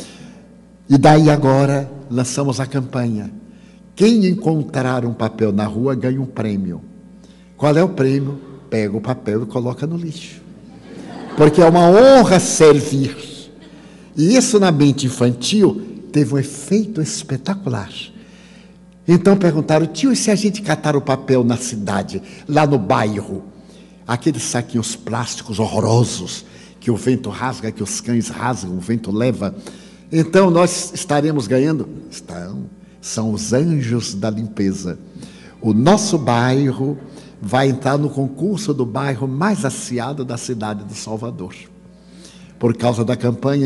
E daí agora lançamos a campanha. Quem encontrar um papel na rua ganha um prêmio. Qual é o prêmio? Pega o papel e coloca no lixo. Porque é uma honra servir. E isso na mente infantil teve um efeito espetacular. Então perguntaram, tio, e se a gente catar o papel na cidade, lá no bairro? Aqueles saquinhos plásticos horrorosos, que o vento rasga, que os cães rasgam, o vento leva. Então nós estaremos ganhando? São os anjos da limpeza. O nosso bairro vai entrar no concurso do bairro mais asseado da cidade de Salvador, por causa da campanha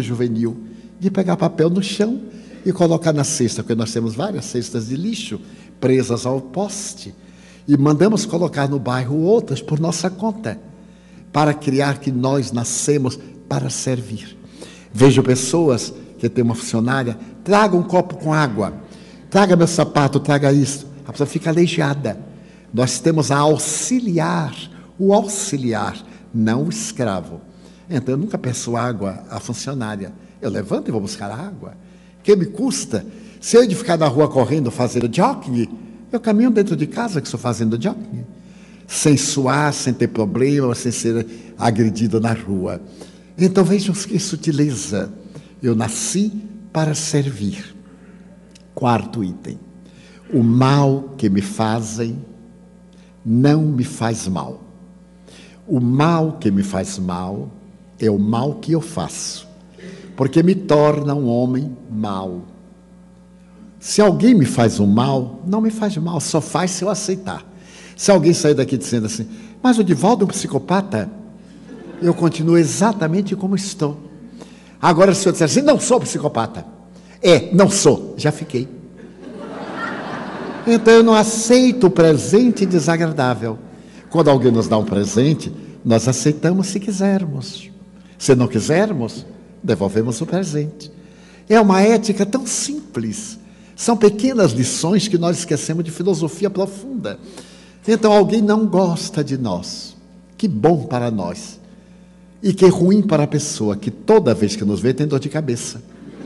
infanto-juvenil, de pegar papel no chão e colocar na cesta, porque nós temos várias cestas de lixo, presas ao poste, e mandamos colocar no bairro outras por nossa conta, para criar que nós nascemos para servir. Vejo pessoas que têm uma funcionária, traga um copo com água, traga meu sapato, traga isso. A pessoa fica aleijada. Nós temos a auxiliar, o auxiliar, não o escravo. Então eu nunca peço água à funcionária. Eu levanto e vou buscar água. Que me custa? Se eu de ficar na rua correndo, fazendo jogging, eu caminho dentro de casa que estou fazendo jogging. Sem suar, sem ter problema, sem ser agredido na rua. Então vejam que sutileza. Eu nasci para servir. Quarto item. O mal que me fazem não me faz mal. O mal que me faz mal é o mal que eu faço, porque me torna um homem mau. Se alguém me faz um mal, não me faz mal, só faz se eu aceitar. Se alguém sair daqui dizendo assim, mas o Divaldo é um psicopata, eu continuo exatamente como estou. Agora, se eu disser assim, não sou psicopata, não sou, já fiquei. Então eu não aceito o presente desagradável. Quando alguém nos dá um presente, nós aceitamos se quisermos. Se não quisermos, devolvemos o presente. É uma ética tão simples. São pequenas lições que nós esquecemos de filosofia profunda. Então alguém não gosta de nós. Que bom para nós. E que ruim para a pessoa, que toda vez que nos vê tem dor de cabeça.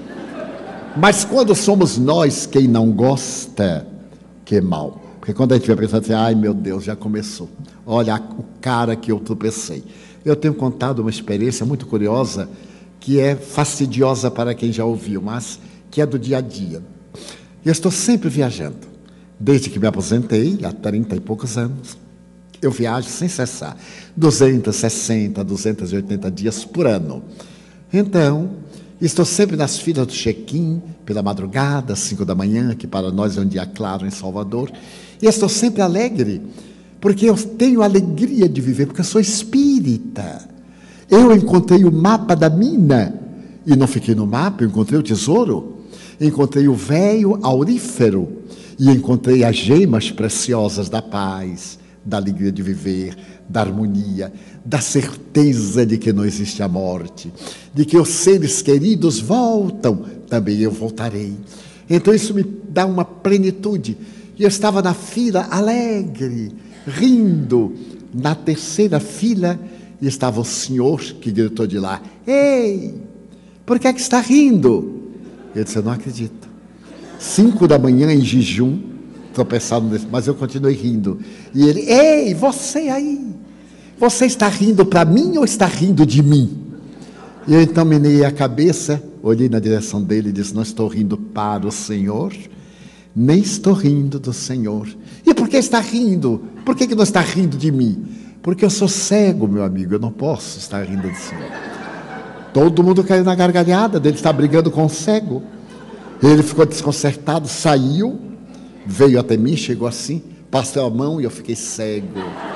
Mas quando somos nós quem não gosta, que mal. Porque quando a gente vai pensar assim, ai meu Deus, já começou. Olha o cara que eu tropecei. Eu tenho contado uma experiência muito curiosa, que é fastidiosa para quem já ouviu, mas que é do dia a dia. Eu estou sempre viajando. Desde que me aposentei, há 30 e poucos anos, eu viajo sem cessar. 260, 280 dias por ano. Então, estou sempre nas filas do check-in, pela madrugada, às 5 da manhã, que para nós é um dia claro em Salvador. E estou sempre alegre, porque eu tenho alegria de viver, porque eu sou espírita. Eu encontrei o mapa da mina, e não fiquei no mapa, eu encontrei o tesouro, encontrei o véio aurífero, e encontrei as gemas preciosas da paz, da alegria de viver, da harmonia, da certeza de que não existe a morte, de que os seres queridos voltam, também eu voltarei. Então isso me dá uma plenitude. E eu estava na fila alegre, rindo. Na terceira fila estava o senhor que gritou de lá, ei, por que é que está rindo? Eu disse, eu não acredito. 5 da manhã em jejum, tropeçado nesse, mas eu continuei rindo. E ele, ei, você aí, você está rindo para mim ou está rindo de mim? E eu então meneei a cabeça, olhei na direção dele e disse, não estou rindo para o Senhor, nem estou rindo do Senhor. E por que está rindo? Por que não está rindo de mim? Porque eu sou cego, meu amigo, eu não posso estar rindo do Senhor. Todo mundo caiu na gargalhada dele, está brigando com o cego. Ele ficou desconcertado, saiu, veio até mim, chegou assim, passou a mão e eu fiquei cego.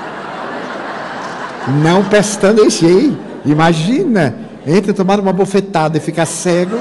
Não pestanejei. Imagina, entre tomar uma bofetada e ficar cego,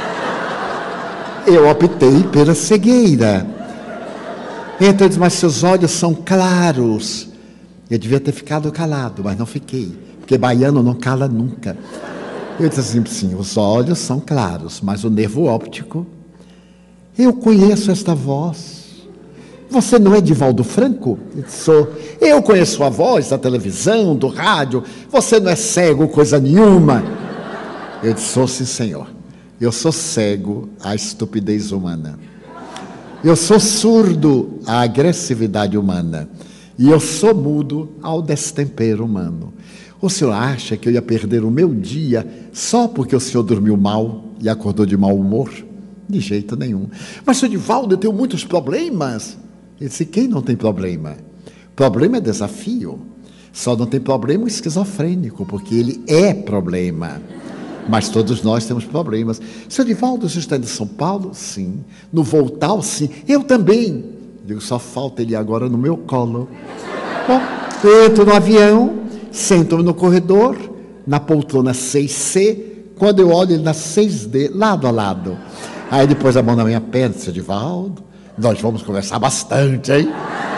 eu optei pela cegueira. Então eu disse, mas seus olhos são claros. Eu devia ter ficado calado, mas não fiquei, porque baiano não cala nunca. Eu disse assim, sim, os olhos são claros, mas o nervo óptico, eu conheço esta voz. Você não é Divaldo Franco? Eu disse, sou. Eu conheço a voz da televisão, do rádio. Você não é cego, coisa nenhuma. Eu disse, sou sim, senhor. Eu sou cego à estupidez humana. Eu sou surdo à agressividade humana. E eu sou mudo ao destempero humano. O senhor acha que eu ia perder o meu dia só porque o senhor dormiu mal e acordou de mau humor? De jeito nenhum. Mas, senhor Divaldo, eu tenho muitos problemas. Ele disse, quem não tem problema? Problema é desafio. Só não tem problema o esquizofrênico, porque ele é problema. Mas todos nós temos problemas. Senhor Divaldo, você está em São Paulo? Sim. No Voltal? Sim. Eu também. Digo, só falta ele agora no meu colo. Bom, entro no avião, sento-me no corredor, na poltrona 6C, quando eu olho ele na 6D, lado a lado. Aí depois a mão na minha perna, senhor Divaldo, Nós vamos conversar bastante, hein?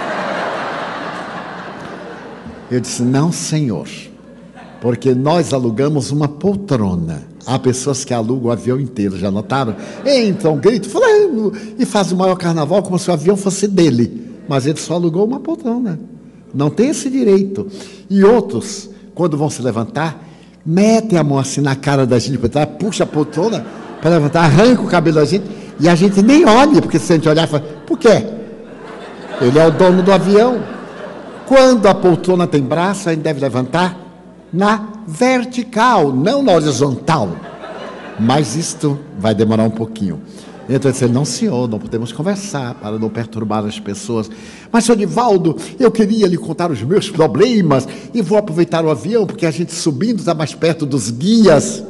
Eu disse, não, senhor, porque nós alugamos uma poltrona. Há pessoas que alugam o avião inteiro, já notaram? Então, grito, fulano, e faz o maior carnaval como se o avião fosse dele. Mas ele só alugou uma poltrona. Não tem esse direito. E outros, quando vão se levantar, metem a mão assim na cara da gente, puxa a poltrona para levantar, arranca o cabelo da gente, e a gente nem olha, porque se a gente olhar, fala, por quê? Ele é o dono do avião. Quando a poltrona tem braço, a gente deve levantar na vertical, não na horizontal. Mas isto vai demorar um pouquinho. Então eu disse, não senhor, não podemos conversar para não perturbar as pessoas. Mas, senhor Nivaldo, eu queria lhe contar os meus problemas e vou aproveitar o avião, porque a gente subindo está mais perto dos guias.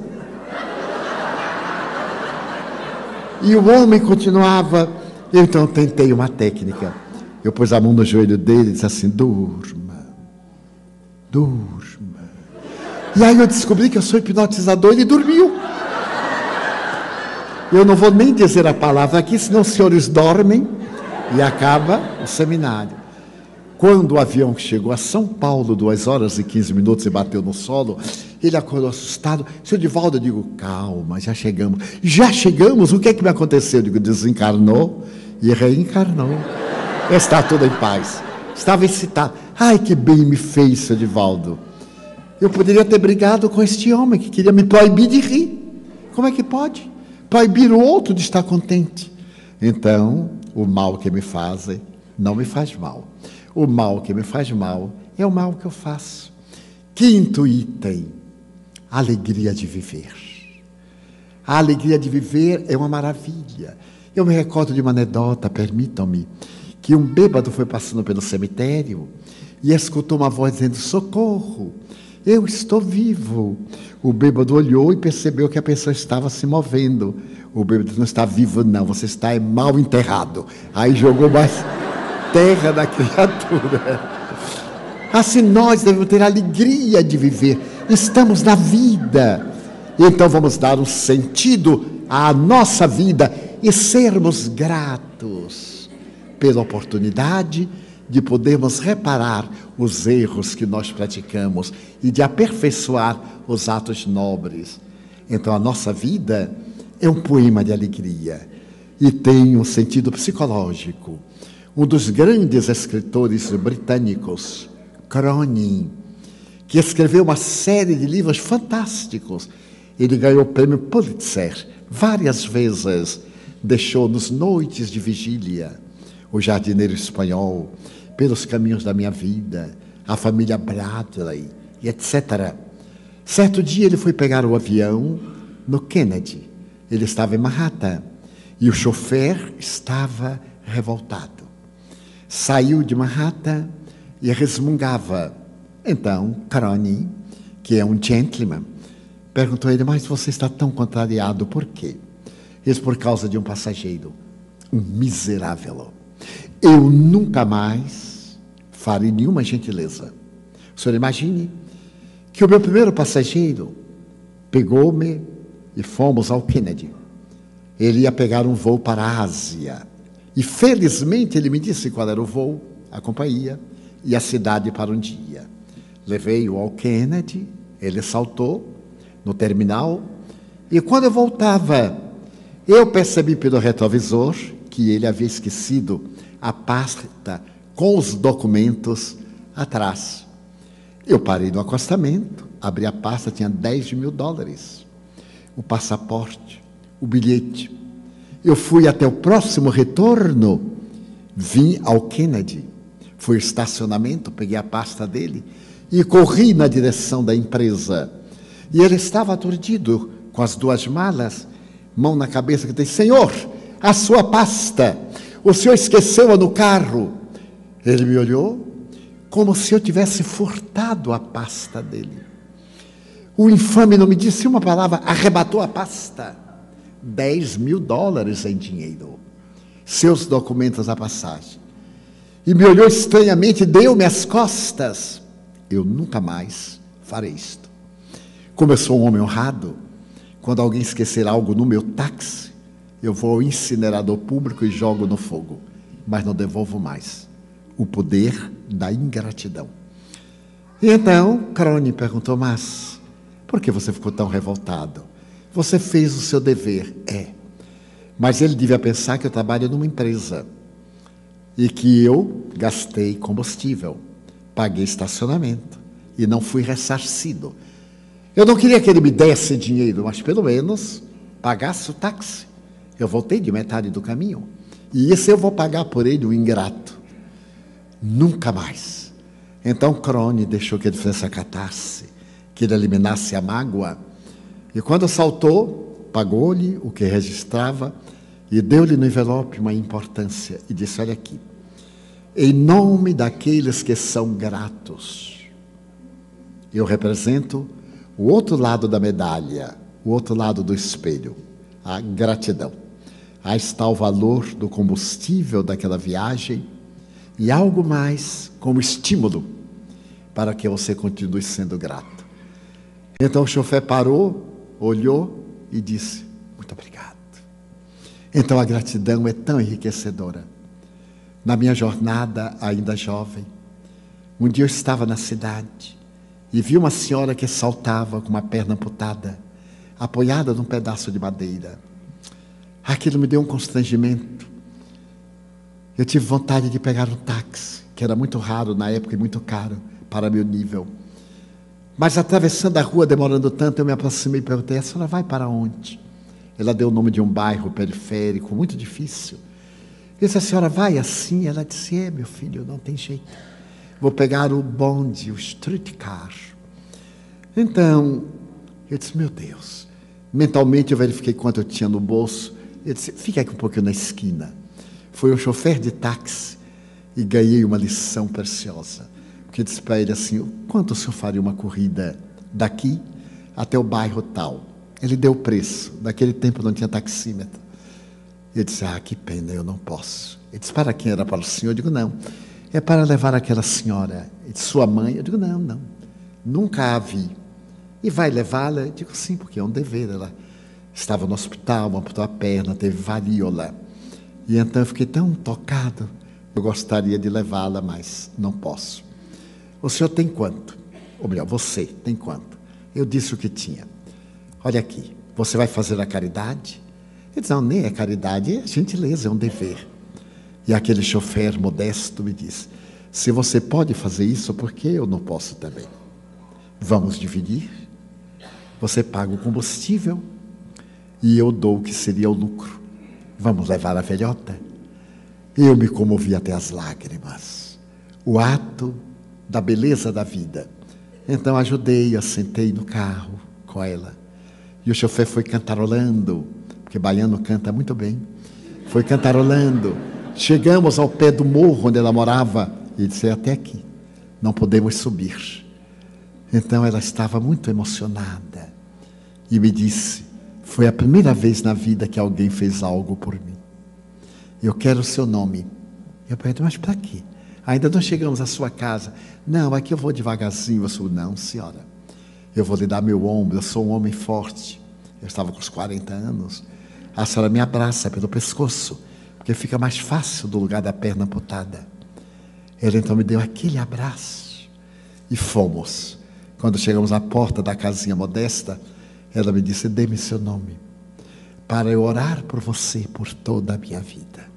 E o homem continuava. Eu então tentei uma técnica. Eu pus a mão no joelho dele e disse assim, durma, durma. E aí eu descobri que eu sou hipnotizador e ele dormiu. Eu não vou nem dizer a palavra aqui, senão os senhores dormem e acaba o seminário. Quando o avião chegou a São Paulo, 2 horas e 15 minutos, e bateu no solo, ele acordou assustado. Senhor Nivaldo, eu digo, calma, já chegamos. Já chegamos? O que é que me aconteceu? Eu digo, desencarnou e reencarnou. Está tudo em paz. Estava excitado. Ai, que bem me fez, senhor Nivaldo. Eu poderia ter brigado com este homem que queria me proibir de rir. Como é que pode? Proibir o outro de estar contente. Então, o mal que me fazem não me faz mal. O mal que me faz mal é o mal que eu faço. Quinto item, alegria de viver. A alegria de viver é uma maravilha. Eu me recordo de uma anedota, permitam-me, que um bêbado foi passando pelo cemitério e escutou uma voz dizendo, socorro, eu estou vivo. O bêbado olhou e percebeu que a pessoa estava se movendo. O bêbado não está vivo, não, você está mal enterrado. Aí jogou mais terra na criatura. Assim nós devemos ter alegria de viver. Estamos na vida. Então vamos dar um sentido à nossa vida e sermos gratos pela oportunidade de podermos reparar os erros que nós praticamos e de aperfeiçoar os atos nobres. Então a nossa vida é um poema de alegria e tem um sentido psicológico. Um dos grandes escritores britânicos, Cronin, que escreveu uma série de livros fantásticos, ele ganhou o prêmio Pulitzer várias vezes, deixou-nos noites de vigília, O Jardineiro Espanhol, Pelos Caminhos da Minha Vida, A Família Bradley, e etc. Certo dia ele foi pegar o avião no Kennedy. Ele estava em Manhattan e o chofer estava revoltado. Saiu de Manhattan e resmungava. Então, Cronin, que é um gentleman, perguntou a ele, mas você está tão contrariado, por quê? Ele disse, por causa de um passageiro, um miserável. Eu nunca mais farei nenhuma gentileza. O senhor imagine que o meu primeiro passageiro pegou-me e fomos ao Kennedy. Ele ia pegar um voo para a Ásia. E felizmente ele me disse qual era o voo, a companhia e a cidade para um dia. Levei-o ao Kennedy, ele saltou no terminal e quando eu voltava, eu percebi pelo retrovisor que ele havia esquecido a pasta com os documentos atrás. Eu parei no acostamento, abri a pasta, tinha $10.000, o passaporte, o bilhete. Eu fui até o próximo retorno, vim ao Kennedy, fui ao estacionamento, peguei a pasta dele e corri na direção da empresa. E ele estava aturdido, com as duas malas, mão na cabeça, que disse, senhor, a sua pasta, o senhor esqueceu-a no carro. Ele me olhou como se eu tivesse furtado a pasta dele. O infame não me disse uma palavra, arrebatou a pasta. $10.000 em dinheiro, seus documentos à passagem. E me olhou estranhamente, deu-me as costas. Eu nunca mais farei isto. Como eu sou um homem honrado, quando alguém esquecer algo no meu táxi, eu vou ao incinerador público e jogo no fogo. mas não devolvo mais. O poder da ingratidão. E então, Crone perguntou, mas por que você ficou tão revoltado? Você fez o seu dever. Mas ele devia pensar que eu trabalho numa empresa e que eu gastei combustível, paguei estacionamento e não fui ressarcido. Eu não queria que ele me desse dinheiro, mas pelo menos pagasse o táxi. Eu voltei de metade do caminho. E esse eu vou pagar por ele, o ingrato. Nunca mais. Então Crone deixou que ele fizesse a catarse, que ele eliminasse a mágoa. E quando saltou, pagou-lhe o que registrava e deu-lhe no envelope uma importância. E disse, olha aqui, em nome daqueles que são gratos, eu represento o outro lado da medalha, o outro lado do espelho, a gratidão. Aí está o valor do combustível daquela viagem e algo mais como estímulo para que você continue sendo grato. Então o chofer parou, olhou e disse, muito obrigado. Então a gratidão é tão enriquecedora. Na minha jornada, ainda jovem, um dia eu estava na cidade e vi uma senhora que saltava com uma perna amputada, apoiada num pedaço de madeira. Aquilo me deu um constrangimento. Eu tive vontade de pegar um táxi, que era muito raro na época e muito caro para meu nível. Mas atravessando a rua, demorando tanto, eu me aproximei e perguntei, a senhora vai para onde? Ela deu o nome de um bairro periférico, muito difícil. Eu disse, a senhora vai assim? Ela disse, meu filho, não tem jeito. Vou pegar o bonde, o streetcar. Então, eu disse, meu Deus. Mentalmente eu verifiquei quanto eu tinha no bolso. Eu disse, fica aqui um pouquinho na esquina. Fui um chofer de táxi e ganhei uma lição preciosa. Porque eu disse para ele assim, quanto o senhor faria uma corrida daqui até o bairro tal? Ele deu o preço. Naquele tempo não tinha taxímetro. Eu disse, que pena, eu não posso. Ele disse, para quem era para o senhor? Eu digo, não, é para levar aquela senhora. Ele disse, sua mãe? Eu digo, não, nunca a vi. E vai levá-la? Eu digo, sim, porque é um dever. Ela estava no hospital, amputou a perna, teve varíola. E então eu fiquei tão tocado, eu gostaria de levá-la, mas não posso. O senhor tem quanto? Ou melhor, você tem quanto? Eu disse o que tinha. Olha aqui, você vai fazer a caridade? Ele disse, não, nem é caridade, é gentileza, é um dever. E aquele chofer modesto me disse, se você pode fazer isso, por que eu não posso também? Vamos dividir? Você paga o combustível e eu dou o que seria o lucro. Vamos levar a velhota? Eu me comovi até as lágrimas. O ato da beleza da vida. Então ajudei, eu sentei no carro com ela. E o chofer foi cantarolando, porque baiano canta muito bem. Foi cantarolando. Chegamos ao pé do morro onde ela morava e disse, até aqui, não podemos subir. Então ela estava muito emocionada e me disse, foi a primeira vez na vida que alguém fez algo por mim. Eu quero o seu nome. Eu perguntei, mas para quê? Ainda não chegamos à sua casa. Não, aqui eu vou devagarzinho. Eu sou, não, senhora. Eu vou lhe dar meu ombro, eu sou um homem forte. Eu estava com os 40 anos. A senhora me abraça pelo pescoço, porque fica mais fácil do lugar da perna amputada. Ela então me deu aquele abraço e fomos. Quando chegamos à porta da casinha modesta, ela me disse, dê-me seu nome, para eu orar por você por toda a minha vida.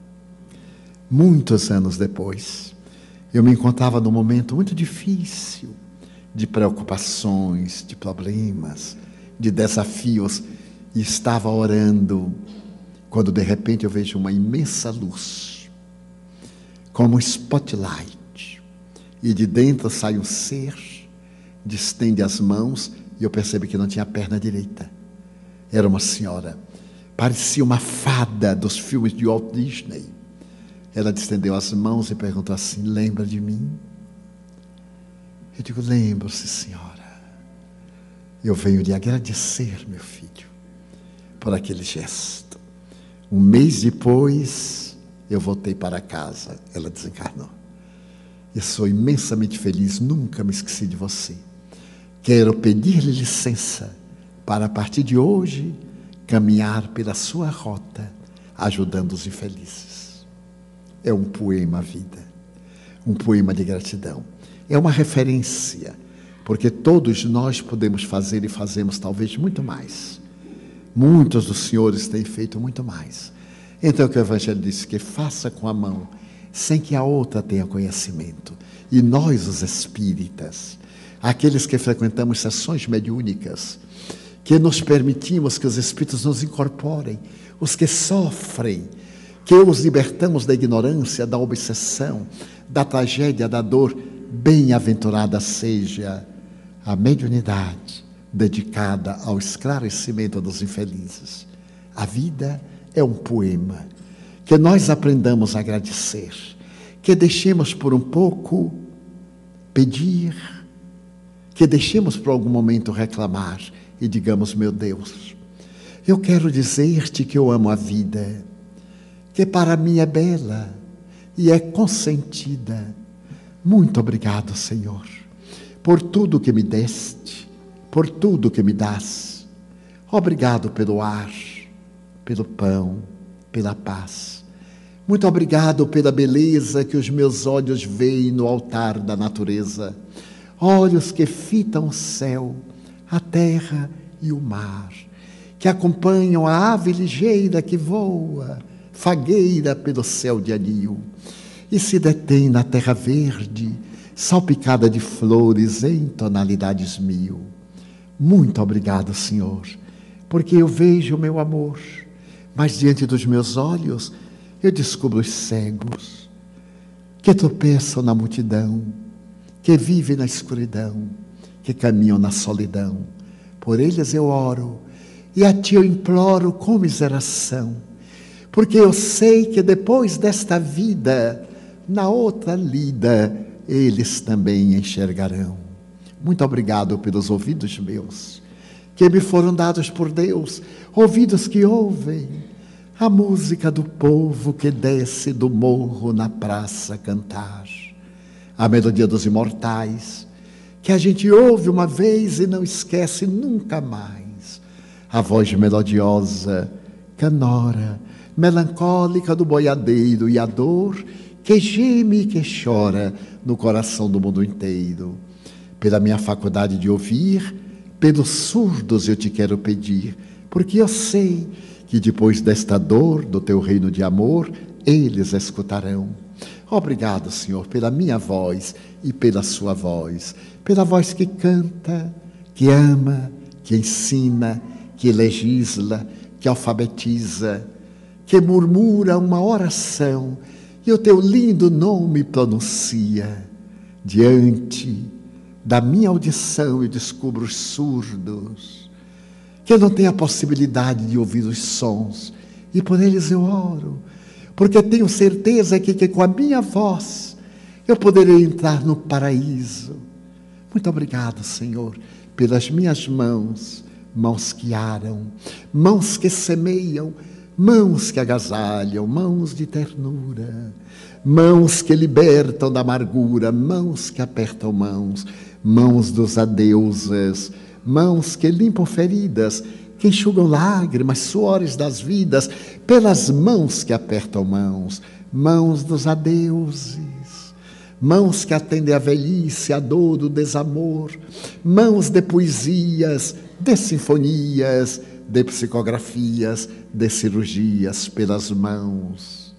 Muitos anos depois, eu me encontrava num momento muito difícil, de preocupações, de problemas, de desafios, e estava orando, quando de repente eu vejo uma imensa luz, como um spotlight, e de dentro sai um ser, distende as mãos, e eu percebi que não tinha a perna direita. Era uma senhora, parecia uma fada dos filmes de Walt Disney. Ela distendeu as mãos e perguntou assim, lembra de mim? Eu digo, lembro-se, senhora. Eu venho lhe agradecer, meu filho, por aquele gesto. Um mês depois, eu voltei para casa. Ela desencarnou. E sou imensamente feliz, nunca me esqueci de você. Quero pedir-lhe licença para, a partir de hoje, caminhar pela sua rota, ajudando os infelizes. é um poema à vida, um poema de gratidão. É uma referência, porque todos nós podemos fazer e fazemos talvez muito mais. Muitos dos senhores têm feito muito mais. Então que o Evangelho diz que faça com a mão, sem que a outra tenha conhecimento. E nós, os espíritas, aqueles que frequentamos sessões mediúnicas, que nos permitimos que os espíritos nos incorporem, os que sofrem, que os libertamos da ignorância, da obsessão, da tragédia, da dor, bem-aventurada seja a mediunidade dedicada ao esclarecimento dos infelizes. A vida é um poema, que nós aprendamos a agradecer, que deixemos por um pouco pedir, que deixemos por algum momento reclamar e digamos: meu Deus, eu quero dizer-te que eu amo a vida, que para mim é bela e é consentida. Muito obrigado, Senhor, por tudo que me deste, por tudo que me dás. Obrigado pelo ar, pelo pão, pela paz. Muito obrigado pela beleza que os meus olhos veem no altar da natureza. Olhos que fitam o céu, a terra e o mar, que acompanham a ave ligeira que voa, fagueira pelo céu de anil, e se detém na terra verde, salpicada de flores em tonalidades mil. Muito obrigado, Senhor, porque eu vejo o meu amor, mas diante dos meus olhos eu descubro os cegos, que tropeçam na multidão, que vivem na escuridão, que caminham na solidão. Por eles eu oro, e a Ti eu imploro com miseração, porque eu sei que depois desta vida, na outra lida, eles também enxergarão. Muito obrigado pelos ouvidos meus, que me foram dados por Deus, ouvidos que ouvem a música do povo que desce do morro na praça cantar, a melodia dos imortais, que a gente ouve uma vez e não esquece nunca mais, a voz melodiosa, canora, melancólica do boiadeiro e a dor que geme e que chora no coração do mundo inteiro. Pela minha faculdade de ouvir, pelos surdos eu te quero pedir, porque eu sei que depois desta dor do teu reino de amor, eles escutarão. Obrigado, Senhor, pela minha voz e pela sua voz, pela voz que canta, que ama, que ensina, que legisla, que alfabetiza, que murmura uma oração e o teu lindo nome pronuncia. Diante da minha audição eu descubro os surdos, que não têm a possibilidade de ouvir os sons, e por eles eu oro, porque tenho certeza que com a minha voz eu poderei entrar no paraíso. Muito obrigado, Senhor, pelas minhas mãos, mãos que aram, mãos que semeiam, mãos que agasalham, mãos de ternura, mãos que libertam da amargura, mãos que apertam mãos, mãos dos adeuses, mãos que limpam feridas, que enxugam lágrimas, suores das vidas, pelas mãos que apertam mãos, mãos dos adeuses, mãos que atendem a velhice, a dor, o desamor, mãos de poesias, de sinfonias, de psicografias, de cirurgias, pelas mãos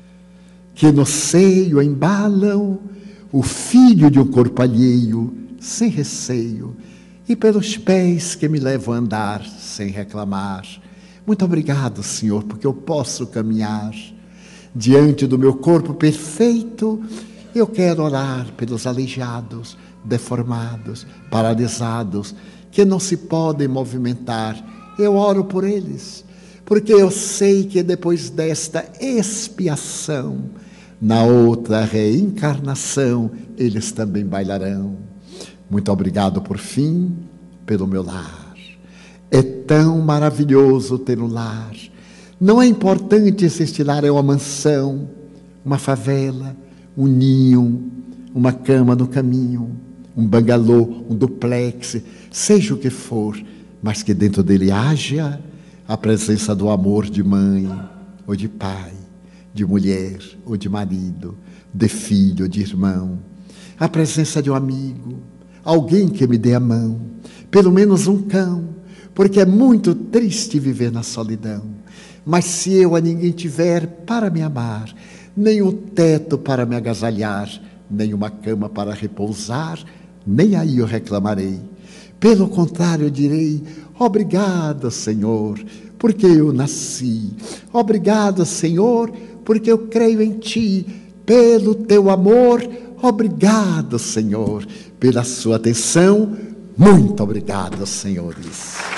que no seio embalam o filho de um corpo alheio, sem receio, e pelos pés que me levam a andar sem reclamar. Muito obrigado, Senhor, porque eu posso caminhar diante do meu corpo perfeito. Eu quero orar pelos aleijados, deformados, paralisados, que não se podem movimentar. Eu oro por eles, porque eu sei que depois desta expiação, na outra reencarnação, eles também bailarão. Muito obrigado, por fim, pelo meu lar. É tão maravilhoso ter um lar. Não é importante se este lar é uma mansão, uma favela, um ninho, uma cama no caminho, um bangalô, um duplex, seja o que for, mas que dentro dele haja a presença do amor de mãe ou de pai, de mulher ou de marido, de filho ou de irmão, a presença de um amigo, alguém que me dê a mão, pelo menos um cão, porque é muito triste viver na solidão. Mas se eu a ninguém tiver para me amar, nem um teto para me agasalhar, nem uma cama para repousar, nem aí eu reclamarei. Pelo contrário, eu direi: obrigado, Senhor, porque eu nasci. Obrigado, Senhor, porque eu creio em Ti. Pelo Teu amor, obrigado, Senhor. Pela Sua atenção, muito obrigado, senhores.